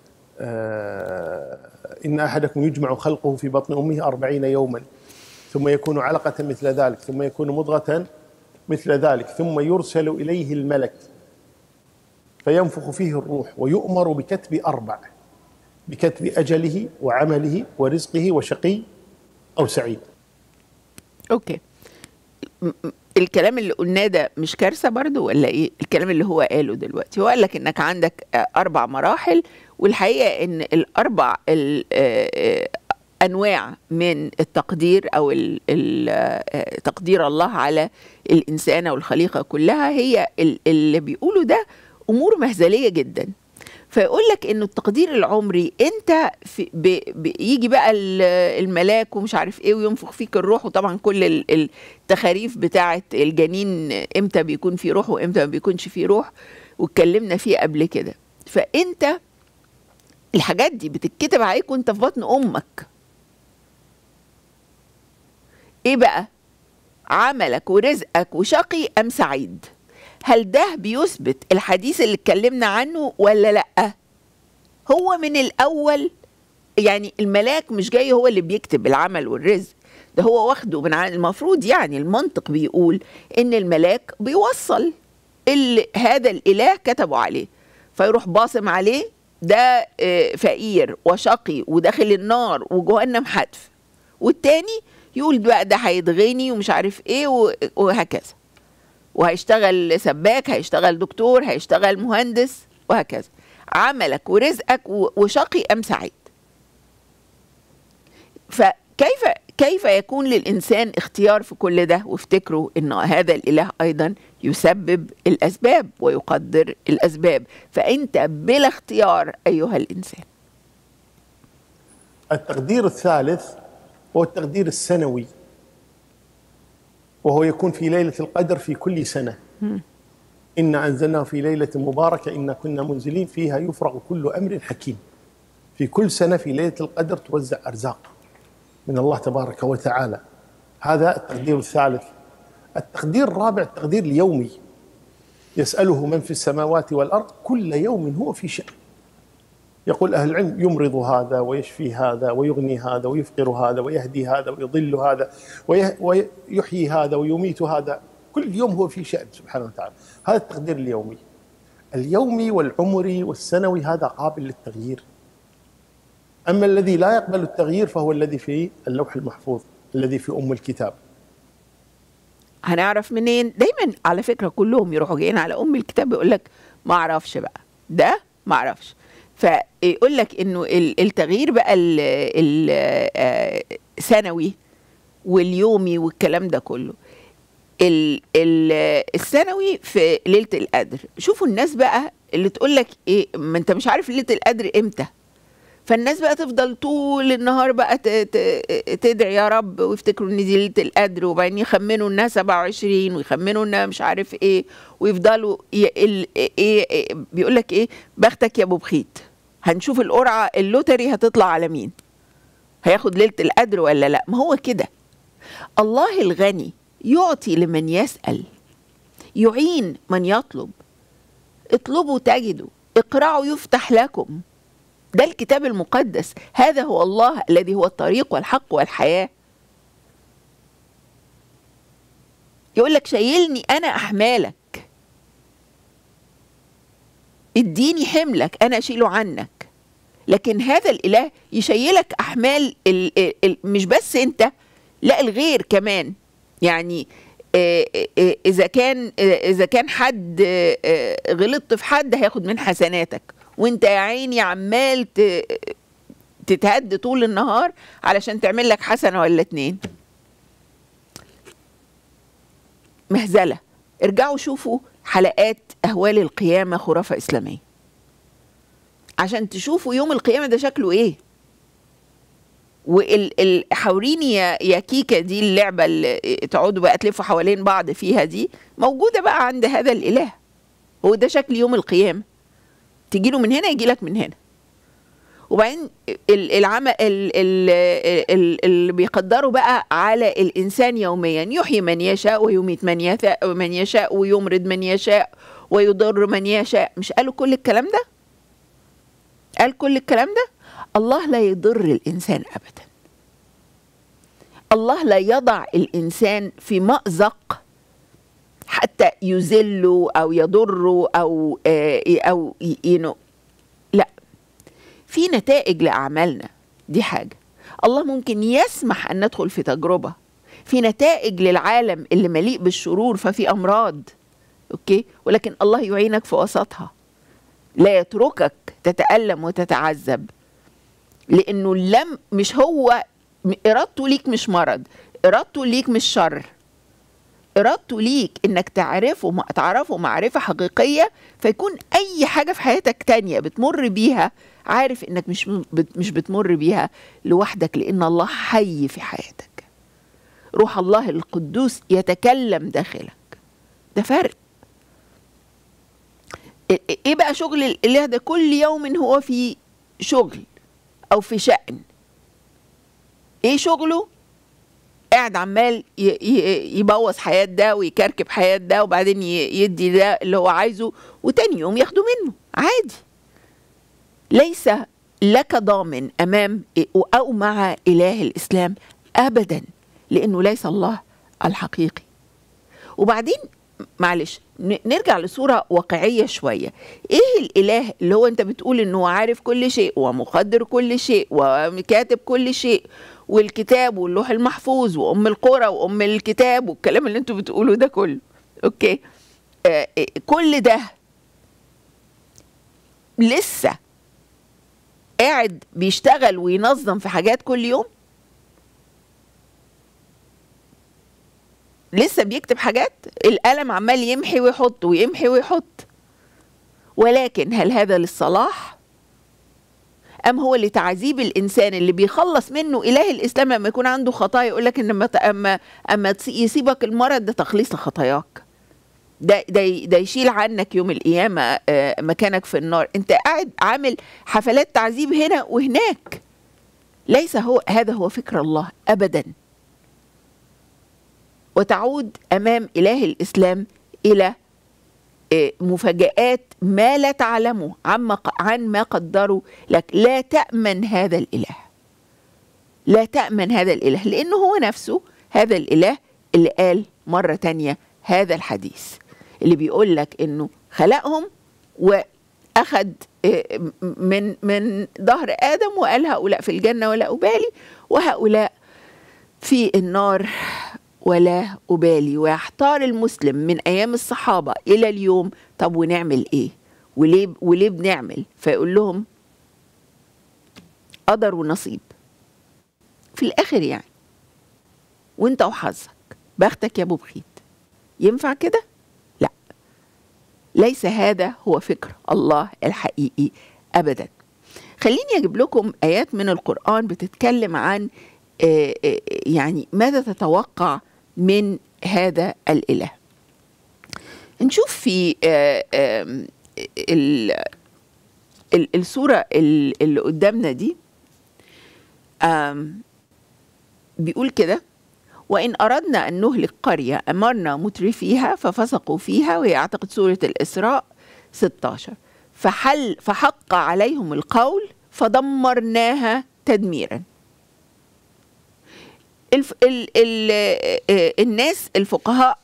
إن أحدكم يجمع خلقه في بطن أمه 40 يوما ثم يكون علقة مثل ذلك ثم يكون مضغة مثل ذلك ثم يرسل إليه الملك فينفخ فيه الروح ويؤمر بكتب 4: بكتب أجله وعمله ورزقه وشقي أو سعيد. أوكي، الكلام اللي قلناه ده مش كارثة برضو ولا إيه؟ الكلام اللي هو قاله دلوقتي، هو قال لك إنك عندك 4 مراحل، والحقيقة إن ال4 أنواع من التقدير أو تقدير الله على الإنسان والخليقة كلها هي اللي بيقولوا ده أمور مهزلية جدا. فيقول لك انه التقدير العمري انت يجي بقى الملاك ومش عارف ايه وينفخ فيك الروح، وطبعا كل التخاريف بتاعه الجنين امتى بيكون في روح وامتى ما بيكونش في روح، واتكلمنا فيه قبل كده. فانت الحاجات دي بتتكتب عليك وانت في بطن امك. ايه بقى؟ عملك ورزقك وشقي ام سعيد. هل ده بيثبت الحديث اللي اتكلمنا عنه ولا لأ؟ هو من الأول يعني الملاك مش جاي هو اللي بيكتب العمل والرزق، ده هو واخده من المفروض، يعني المنطق بيقول إن الملاك بيوصل اللي هذا الإله كتبه عليه، فيروح باصم عليه ده فقير وشقي وداخل النار وجهنم حتف، والتاني يقول بقى ده هيتغني ومش عارف ايه وهكذا، وهيشتغل سباك، هيشتغل دكتور، هيشتغل مهندس، وهكذا. عملك ورزقك وشقي أم سعيد. فكيف يكون للإنسان اختيار في كل ده؟ وافتكروا إن هذا الإله أيضا يسبب الأسباب ويقدر الأسباب، فأنت بلا اختيار أيها الإنسان. التقدير الثالث هو التقدير السنوي، وهو يكون في ليلة القدر في كل سنة إنا أنزلناه في ليلة مباركة إنا كنا منزلين فيها يفرغ كل أمر حكيم. في كل سنة في ليلة القدر توزع أرزاق من الله تبارك وتعالى. هذا التقدير الثالث. التقدير الرابع التقدير اليومي، يسأله من في السماوات والأرض كل يوم هو في شأن. يقول أهل العلم يمرض هذا ويشفي هذا ويغني هذا ويفقر هذا ويهدي هذا ويضل هذا ويحيي هذا ويميت هذا، كل يوم هو في شأن سبحانه وتعالى. هذا التقدير اليومي. اليومي والعمري والسنوي هذا قابل للتغيير. أما الذي لا يقبل التغيير فهو الذي في اللوح المحفوظ، الذي في أم الكتاب. هنعرف منين؟ دايما على فكرة كلهم يروحوا جايين على أم الكتاب يقول لك ما أعرفش بقى ده، ما أعرفش. فيقول لك إنه التغيير بقى السنوي واليومي والكلام ده كله. السنوي في ليلة القدر. شوفوا الناس بقى اللي تقول لك إيه، ما أنت مش عارف ليلة القدر إمتى، فالناس بقى تفضل طول النهار بقى تدعي يا رب ويفتكروا ان دي ليله القدر، وبعدين يخمنوا انها 27 ويخمنوا انها مش عارف ايه، ويفضلوا بيقول لك ايه، بختك يا ابو بخيت، هنشوف القرعه اللوتري هتطلع على مين، هياخد ليله القدر ولا لا. ما هو كده الله الغني يعطي لمن يسأل، يعين من يطلب، اطلبوا تجدوا، اقرعوا يفتح لكم. ده الكتاب المقدس، هذا هو الله الذي هو الطريق والحق والحياة. يقول لك شيلني أنا أحمالك، اديني حملك أنا أشيله عنك. لكن هذا الإله يشيلك أحمال مش بس أنت، لا الغير كمان. يعني إذا كان حد غلطت في حد هياخد من حسناتك، وانت يا عيني عمال تتهد طول النهار علشان تعمل لك حسنة ولا اتنين. مهزلة. ارجعوا شوفوا حلقات أهوال القيامة خرافة إسلامية عشان تشوفوا يوم القيامة ده شكله ايه. حوريني يا كيكة، دي اللعبة اللي تقعدوا بقى تلفوا حوالين بعض فيها، دي موجودة بقى عند هذا الإله. هو ده شكل يوم القيامة، تجيله من هنا يجيلك من هنا. وبعدين العمل اللي بيقدروا بقى على الإنسان يوميا، يحيي من يشاء ويميت من يشاء ويمرض من يشاء ويضر من يشاء. مش قالوا كل الكلام ده؟ قال كل الكلام ده. الله لا يضر الإنسان أبدا. الله لا يضع الإنسان في مأزق حتى يذله أو يضره أو لا، في نتائج لأعمالنا. دي حاجة. الله ممكن يسمح أن ندخل في تجربة، في نتائج للعالم اللي مليء بالشرور، ففي أمراض، أوكي، ولكن الله يعينك في وسطها، لا يتركك تتألم وتتعذب، لأنه مش هو إرادته ليك مش مرض، إرادته ليك مش شر، إرادته ليك إنك تعرفه معرفة حقيقية، فيكون أي حاجة في حياتك تانية بتمر بيها عارف إنك مش بتمر بيها لوحدك، لأن الله حي في حياتك. روح الله القدوس يتكلم داخلك. ده فرق. إيه بقى شغل الإله ده؟ كل يوم هو في شغل أو في شأن. إيه شغله؟ قاعد عمال يبوظ حياة ده ويكركب حياة ده، وبعدين يدي ده اللي هو عايزه، وتاني يوم ياخده منه عادي. ليس لك ضامن أمام أو مع إله الإسلام أبدا، لأنه ليس الله الحقيقي. وبعدين معلش نرجع لصورة واقعية شوية. ايه الإله اللي هو انت بتقول انه عارف كل شيء ومقدر كل شيء وكاتب كل شيء، والكتاب واللوح المحفوظ وأم القرى وأم الكتاب والكلام اللي انتوا بتقولوا ده كله، اوكي، كل ده لسه قاعد بيشتغل وينظم في حاجات كل يوم؟ لسه بيكتب حاجات، القلم عمال يمحي ويحط ويمحي ويحط. ولكن هل هذا للصلاح؟ أم هو لتعذيب الإنسان اللي بيخلص منه إله الإسلام لما يكون عنده خطايا؟ يقول لك إن أما يصيبك المرض ده تخليص لخطاياك، ده يشيل عنك يوم القيامة مكانك في النار. انت قاعد عامل حفلات تعذيب هنا وهناك. ليس هذا هو فكر الله أبدا. وتعود أمام إله الإسلام إلى مفاجآت ما لا تعلمه عن ما قدروا لك. لا تأمن هذا الإله، لا تأمن هذا الإله، لأنه هو نفسه هذا الإله اللي قال مرة تانية هذا الحديث اللي بيقول لك إنه خلقهم وأخذ من ظهر آدم وقال هؤلاء في الجنة ولا أبالي، وهؤلاء في النار ولا أبالي. ويحتار المسلم من أيام الصحابة إلى اليوم، طب ونعمل إيه؟ وليه بنعمل؟ فيقول لهم قدر ونصيب في الآخر يعني، وانت وحظك، بختك يا أبو بخيت. ينفع كده؟ لا، ليس هذا هو فكر الله الحقيقي أبدا. خليني أجيب لكم آيات من القرآن بتتكلم عن يعني ماذا تتوقع من هذا الإله. نشوف في السورة اللي قدامنا دي، بيقول كده: وإن أردنا أن نهلك قرية أمرنا مترفيها ففسقوا فيها. وهي أعتقد سورة الإسراء 16. فحق عليهم القول فدمرناها تدميرا. الناس الفقهاء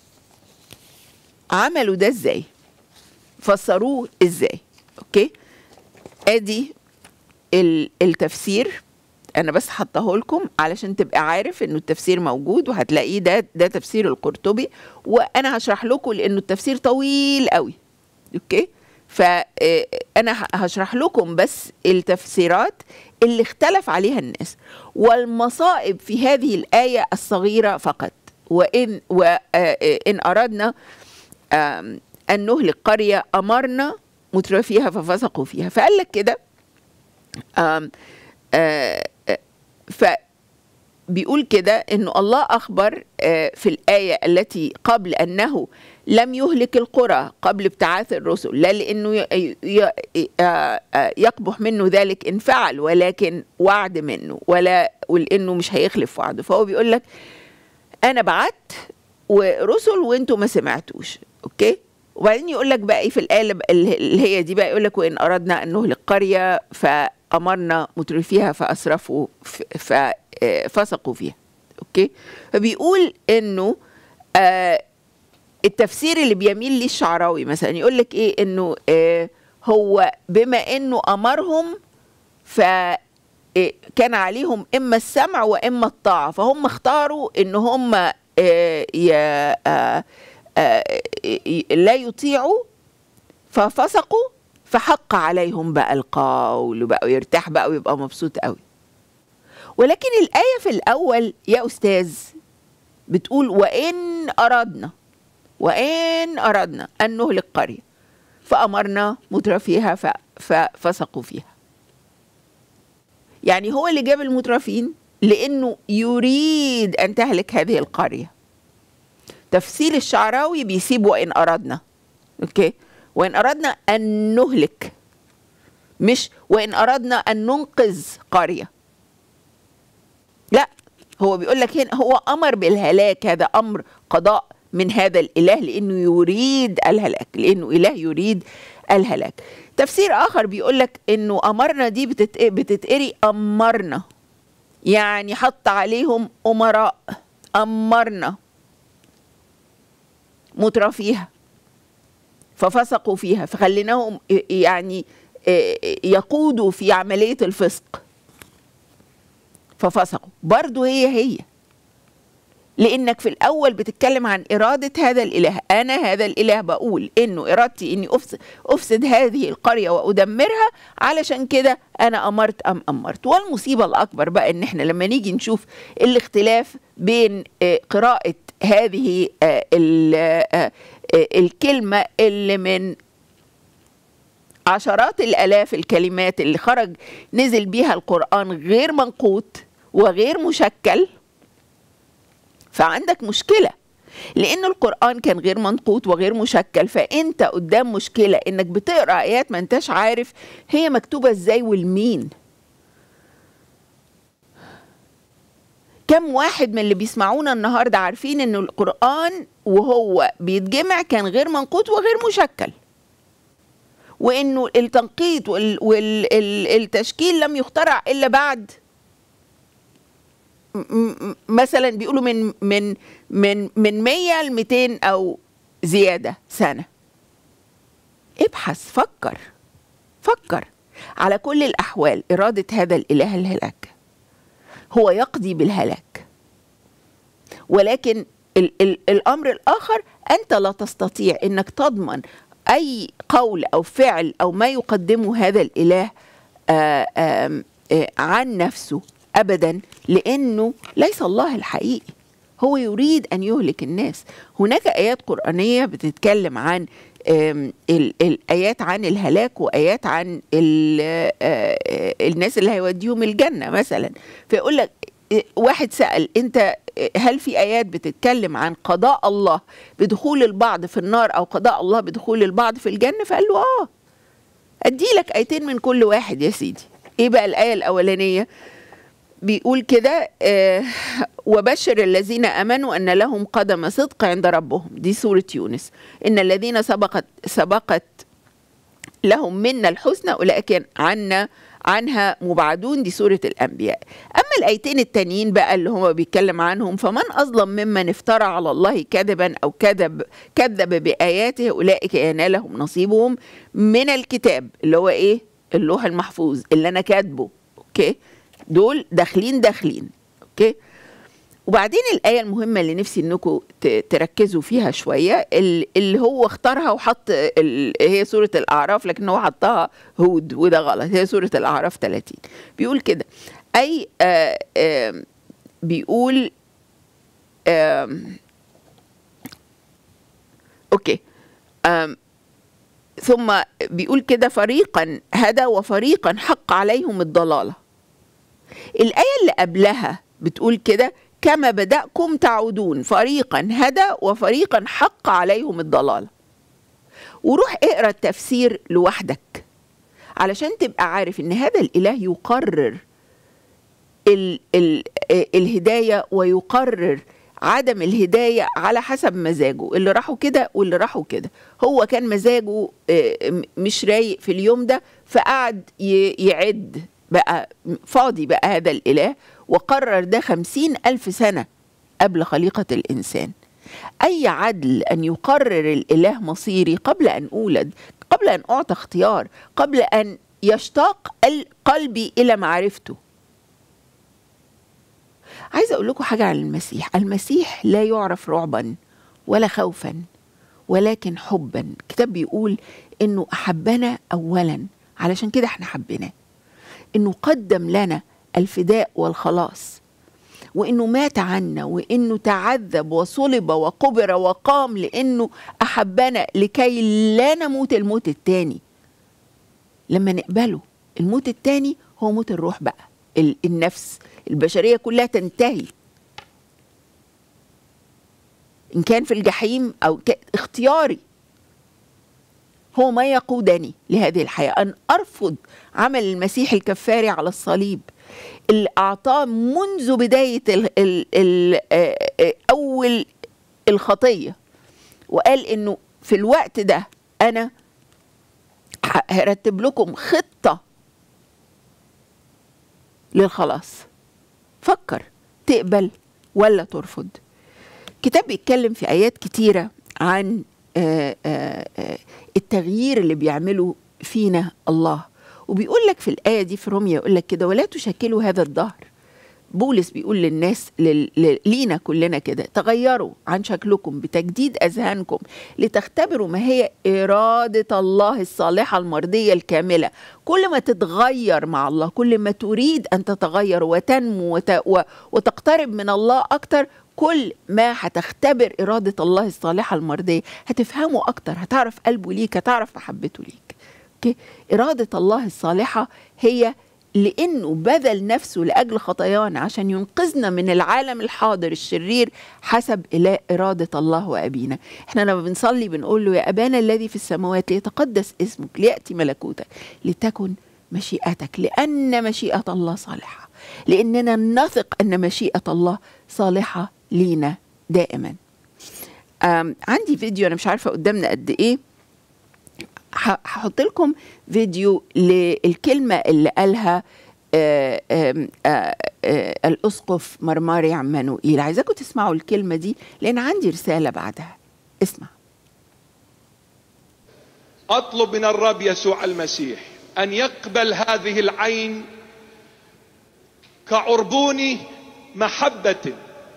عملوا ده ازاي؟ فسروه ازاي؟ اوكي، ادي التفسير، انا بس حطاه لكم علشان تبقى عارف انه التفسير موجود، وهتلاقيه ده تفسير القرطبي، وانا هشرح لكم لانه التفسير طويل قوي. اوكي، فانا هشرح لكم بس التفسيرات اللي اختلف عليها الناس. والمصائب في هذه الآية الصغيرة فقط: وإن أردنا أن نهلك قرية أمرنا مترفيها ففسقوا فيها. فقال لك كده، فبيقول كده إنه الله أخبر في الآية التي قبل أنه لم يهلك القرى قبل ابتعاث الرسل، لا لأنه يقبح منه ذلك إن فعل، ولكن وعد منه، ولأنه مش هيخلف وعده. فهو بيقول لك أنا بعت ورسل وأنتوا ما سمعتوش. أوكي، وبعدين يقول لك بقى في الآية اللي هي دي بقى، يقول لك وإن أردنا أن نهلك قرية فأمرنا مترفيها فأسرفوا ففسقوا فيها. أوكي، فبيقول إنه التفسير اللي بيميل ليه الشعراوي مثلا يقول لك ايه، انه هو بما انه امرهم فكان عليهم اما السمع واما الطاعه، فهم اختاروا ان هم لا يطيعوا ففسقوا، فحق عليهم بقى القول، وبقوا يرتاح بقى ويبقى مبسوط قوي. ولكن الآية في الأول يا أستاذ بتقول وإن أردنا أن نهلك قرية فأمرنا مترفيها ففسقوا فيها. يعني هو اللي جاب المترفين لأنه يريد أن تهلك هذه القرية. تفسير الشعراوي بيسيب وإن أردنا. أوكي، وإن أردنا أن نهلك، مش وإن أردنا أن ننقذ قرية. لا، هو بيقول لك هنا هو أمر بالهلاك، هذا أمر قضاء من هذا الإله لأنه يريد الهلاك، لأنه إله يريد الهلاك. تفسير آخر بيقول لك إنه أمرنا دي بتتقري أمرنا، يعني حط عليهم أمراء، أمرنا مترفيها ففسقوا فيها، فخليناهم يعني يقودوا في عملية الفسق ففسقوا. برضو هي لأنك في الأول بتتكلم عن إرادة هذا الإله. أنا هذا الإله بقول إنه إرادتي إني أفسد هذه القرية وأدمرها، علشان كده أنا أمرت. والمصيبة الأكبر بقى إن إحنا لما نيجي نشوف الاختلاف بين قراءة هذه الكلمة اللي من عشرات الآلاف الكلمات اللي نزل بيها القرآن غير منقوط وغير مشكل، فعندك مشكلة. لأن القرآن كان غير منقوط وغير مشكل، فأنت قدام مشكلة إنك بتقرأ آيات ما أنتش عارف هي مكتوبة إزاي والمين. كم واحد من اللي بيسمعونا النهاردة عارفين إن القرآن وهو بيتجمع كان غير منقوط وغير مشكل، وإنه التنقيط والتشكيل لم يخترع إلا بعد مثلا بيقولوا من 100 ل 200 أو زيادة سنة. ابحث، فكر. على كل الأحوال إرادة هذا الإله الهلاك، هو يقضي بالهلاك، ولكن الأمر الآخر أنت لا تستطيع أنك تضمن أي قول أو فعل أو ما يقدمه هذا الإله عن نفسه أبدا، لأنه ليس الله الحقيقي، هو يريد أن يهلك الناس. هناك آيات قرآنية بتتكلم عن الآيات عن الهلاك وآيات عن الناس اللي هيوديهم الجنة مثلا. فيقول لك واحد سأل أنت هل في آيات بتتكلم عن قضاء الله بدخول البعض في النار أو قضاء الله بدخول البعض في الجنة؟ فقال له أدي لك آيتين من كل واحد يا سيدي. إيه بقى الآية الأولانية؟ بيقول كده وبشر الذين آمنوا أن لهم قدم صدق عند ربهم، دي سورة يونس. إن الذين سبقت لهم منا الحسنى أولئك عنها مبعدون، دي سورة الأنبياء. أما الآيتين التانيين بقى اللي هم بيتكلم عنهم فمن أظلم ممن افترى على الله كذبا أو كذب بآياته أولئك ينالهم نصيبهم من الكتاب، اللي هو إيه؟ اللوح المحفوظ اللي أنا كاتبه. أوكي، دول داخلين. أوكي، وبعدين الآية المهمة اللي نفسي انكم تركزوا فيها شوية، اللي هو اختارها وحط هي سورة الأعراف، لكن هو حطها هود وده غلط، هي سورة الأعراف 30. بيقول كده أي بيقول أوكي ثم بيقول كده فريقا هدى وفريقا حق عليهم الضلالة. الآية اللي قبلها بتقول كده كما بدأكم تعودون، فريقا هدى وفريقا حق عليهم الضلالة. وروح اقرأ التفسير لوحدك علشان تبقى عارف ان هذا الإله يقرر الهداية ويقرر عدم الهداية على حسب مزاجه. اللي راحوا كده واللي راحوا كده، هو كان مزاجه مش رايق في اليوم ده فقعد يعد بقى فاضي بقى هذا الإله، وقرر ده 50,000 سنة قبل خليقة الإنسان. أي عدل أن يقرر الإله مصيري قبل أن أولد، قبل أن أعطى اختيار، قبل أن يشتاق قلبي إلى معرفته. عايزة أقول لكم حاجة عن المسيح. المسيح لا يعرف رعبا ولا خوفا ولكن حبا. الكتاب بيقول إنه أحبنا أولا، علشان كده احنا حبيناه، إنه قدم لنا الفداء والخلاص، وإنه مات عنا، وإنه تعذب وصلب وقبر وقام لأنه أحبنا لكي لا نموت الموت التاني. لما نقبله الموت التاني هو موت الروح بقى، النفس البشرية كلها تنتهي، إن كان في الجحيم أو اختياري هو ما يقودني لهذه الحياة، أن أرفض عمل المسيح الكفاري على الصليب اللي أعطاه منذ بداية أول الخطية، وقال إنه في الوقت ده أنا هرتب لكم خطة للخلاص. فكر تقبل ولا ترفض. كتاب بيتكلم في آيات كتيرة عن التغيير اللي بيعمله فينا الله، وبيقول لك في الآية دي في روميا يقول لك كده ولا تشكلوا هذا الدهر. بولس بيقول للناس لينا كلنا كده تغيروا عن شكلكم بتجديد أذهانكم لتختبروا ما هي إرادة الله الصالحة المرضية الكاملة. كل ما تتغير مع الله، كل ما تريد أن تتغير وتنمو وتقترب من الله أكتر، كل ما هتختبر إرادة الله الصالحة المرضية، هتفهمه أكتر، هتعرف قلبه ليك، هتعرف محبته ليك. إرادة الله الصالحة هي لأنه بذل نفسه لأجل خطايانا عشان ينقذنا من العالم الحاضر الشرير حسب إرادة الله وأبينا. احنا لما بنصلي بنقول له يا أبانا الذي في السماوات ليتقدس اسمك ليأتي ملكوتك لتكن مشيئتك، لأن مشيئة الله صالحة، لأننا نثق أن مشيئة الله صالحة لينا دائما. عندي فيديو أنا مش عارفة قدامنا قد إيه، هحط لكم فيديو للكلمة اللي قالها الأسقف مرماري عمانوئيل. عايزاكم تسمعوا الكلمة دي لأن عندي رسالة بعدها. اسمع. أطلب من الرب يسوع المسيح أن يقبل هذه العين كعربون محبة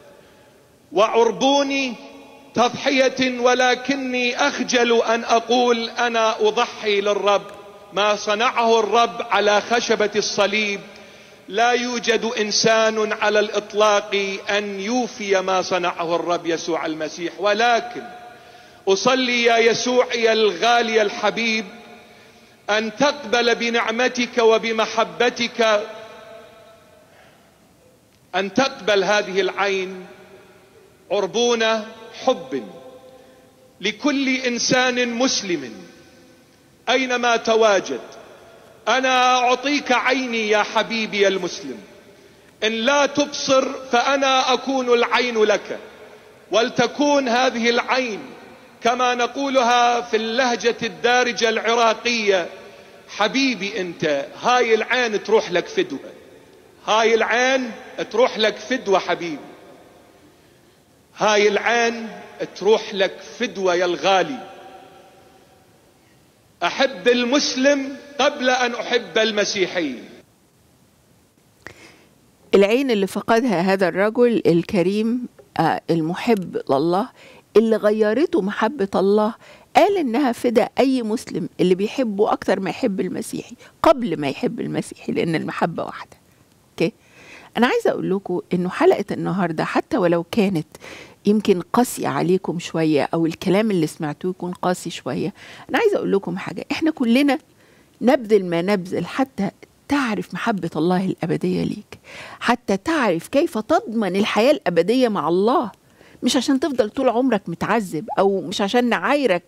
وعربون تضحية، ولكني أخجل أن أقول أنا أضحي للرب. ما صنعه الرب على خشبة الصليب لا يوجد إنسان على الإطلاق أن يوفي ما صنعه الرب يسوع المسيح، ولكن أصلي يا يسوع يا الغالي الحبيب أن تقبل بنعمتك وبمحبتك، أن تقبل هذه العين عربون حب لكل إنسان مسلم أينما تواجد. أنا أعطيك عيني يا حبيبي المسلم، إن لا تبصر فأنا أكون العين لك، ولتكون هذه العين كما نقولها في اللهجة الدارجة العراقية، حبيبي أنت هاي العين تروح لك فدوة، هاي العين تروح لك فدوة حبيبي، هاي العين تروح لك فدوة يا الغالي. أحب المسلم قبل أن أحب المسيحي. العين اللي فقدها هذا الرجل الكريم المحب لله اللي غيرته محبة الله، قال إنها فدا أي مسلم اللي بيحبه أكتر ما يحب المسيحي قبل ما يحب المسيحي، لأن المحبة واحدة. أوكي؟ أنا عايزة أقول لكم إنه حلقة النهاردة حتى ولو كانت يمكن قاسية عليكم شوية أو الكلام اللي سمعتوه يكون قاسي شوية، أنا عايزة أقول لكم حاجة. إحنا كلنا نبذل ما نبذل حتى تعرف محبة الله الأبدية ليك، حتى تعرف كيف تضمن الحياة الأبدية مع الله، مش عشان تفضل طول عمرك متعذب، أو مش عشان نعايرك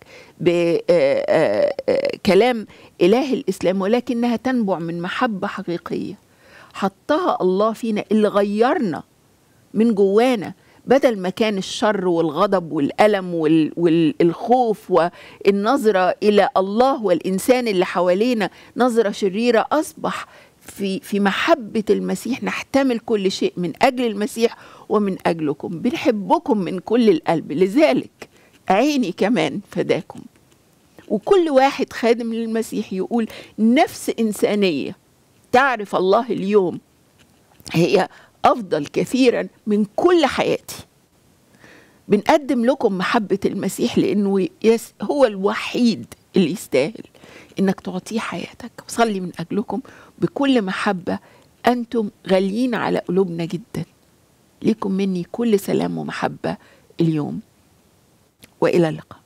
بكلام إله الإسلام، ولكنها تنبع من محبة حقيقية حطها الله فينا، اللي غيرنا من جوانا، بدل ما كان الشر والغضب والألم والخوف والنظرة إلى الله والإنسان اللي حوالينا نظرة شريرة، أصبح في محبة المسيح نحتمل كل شيء من أجل المسيح ومن أجلكم، بنحبكم من كل القلب، لذلك عيني كمان فداكم. وكل واحد خادم للمسيح يقول نفس إنسانية تعرف الله اليوم هي أفضل كثيرا من كل حياتي. بنقدم لكم محبة المسيح لأنه هو الوحيد اللي يستاهل إنك تعطيه حياتك. وصلي من أجلكم بكل محبة، أنتم غاليين على قلوبنا جدا. لكم مني كل سلام ومحبة اليوم، وإلى اللقاء.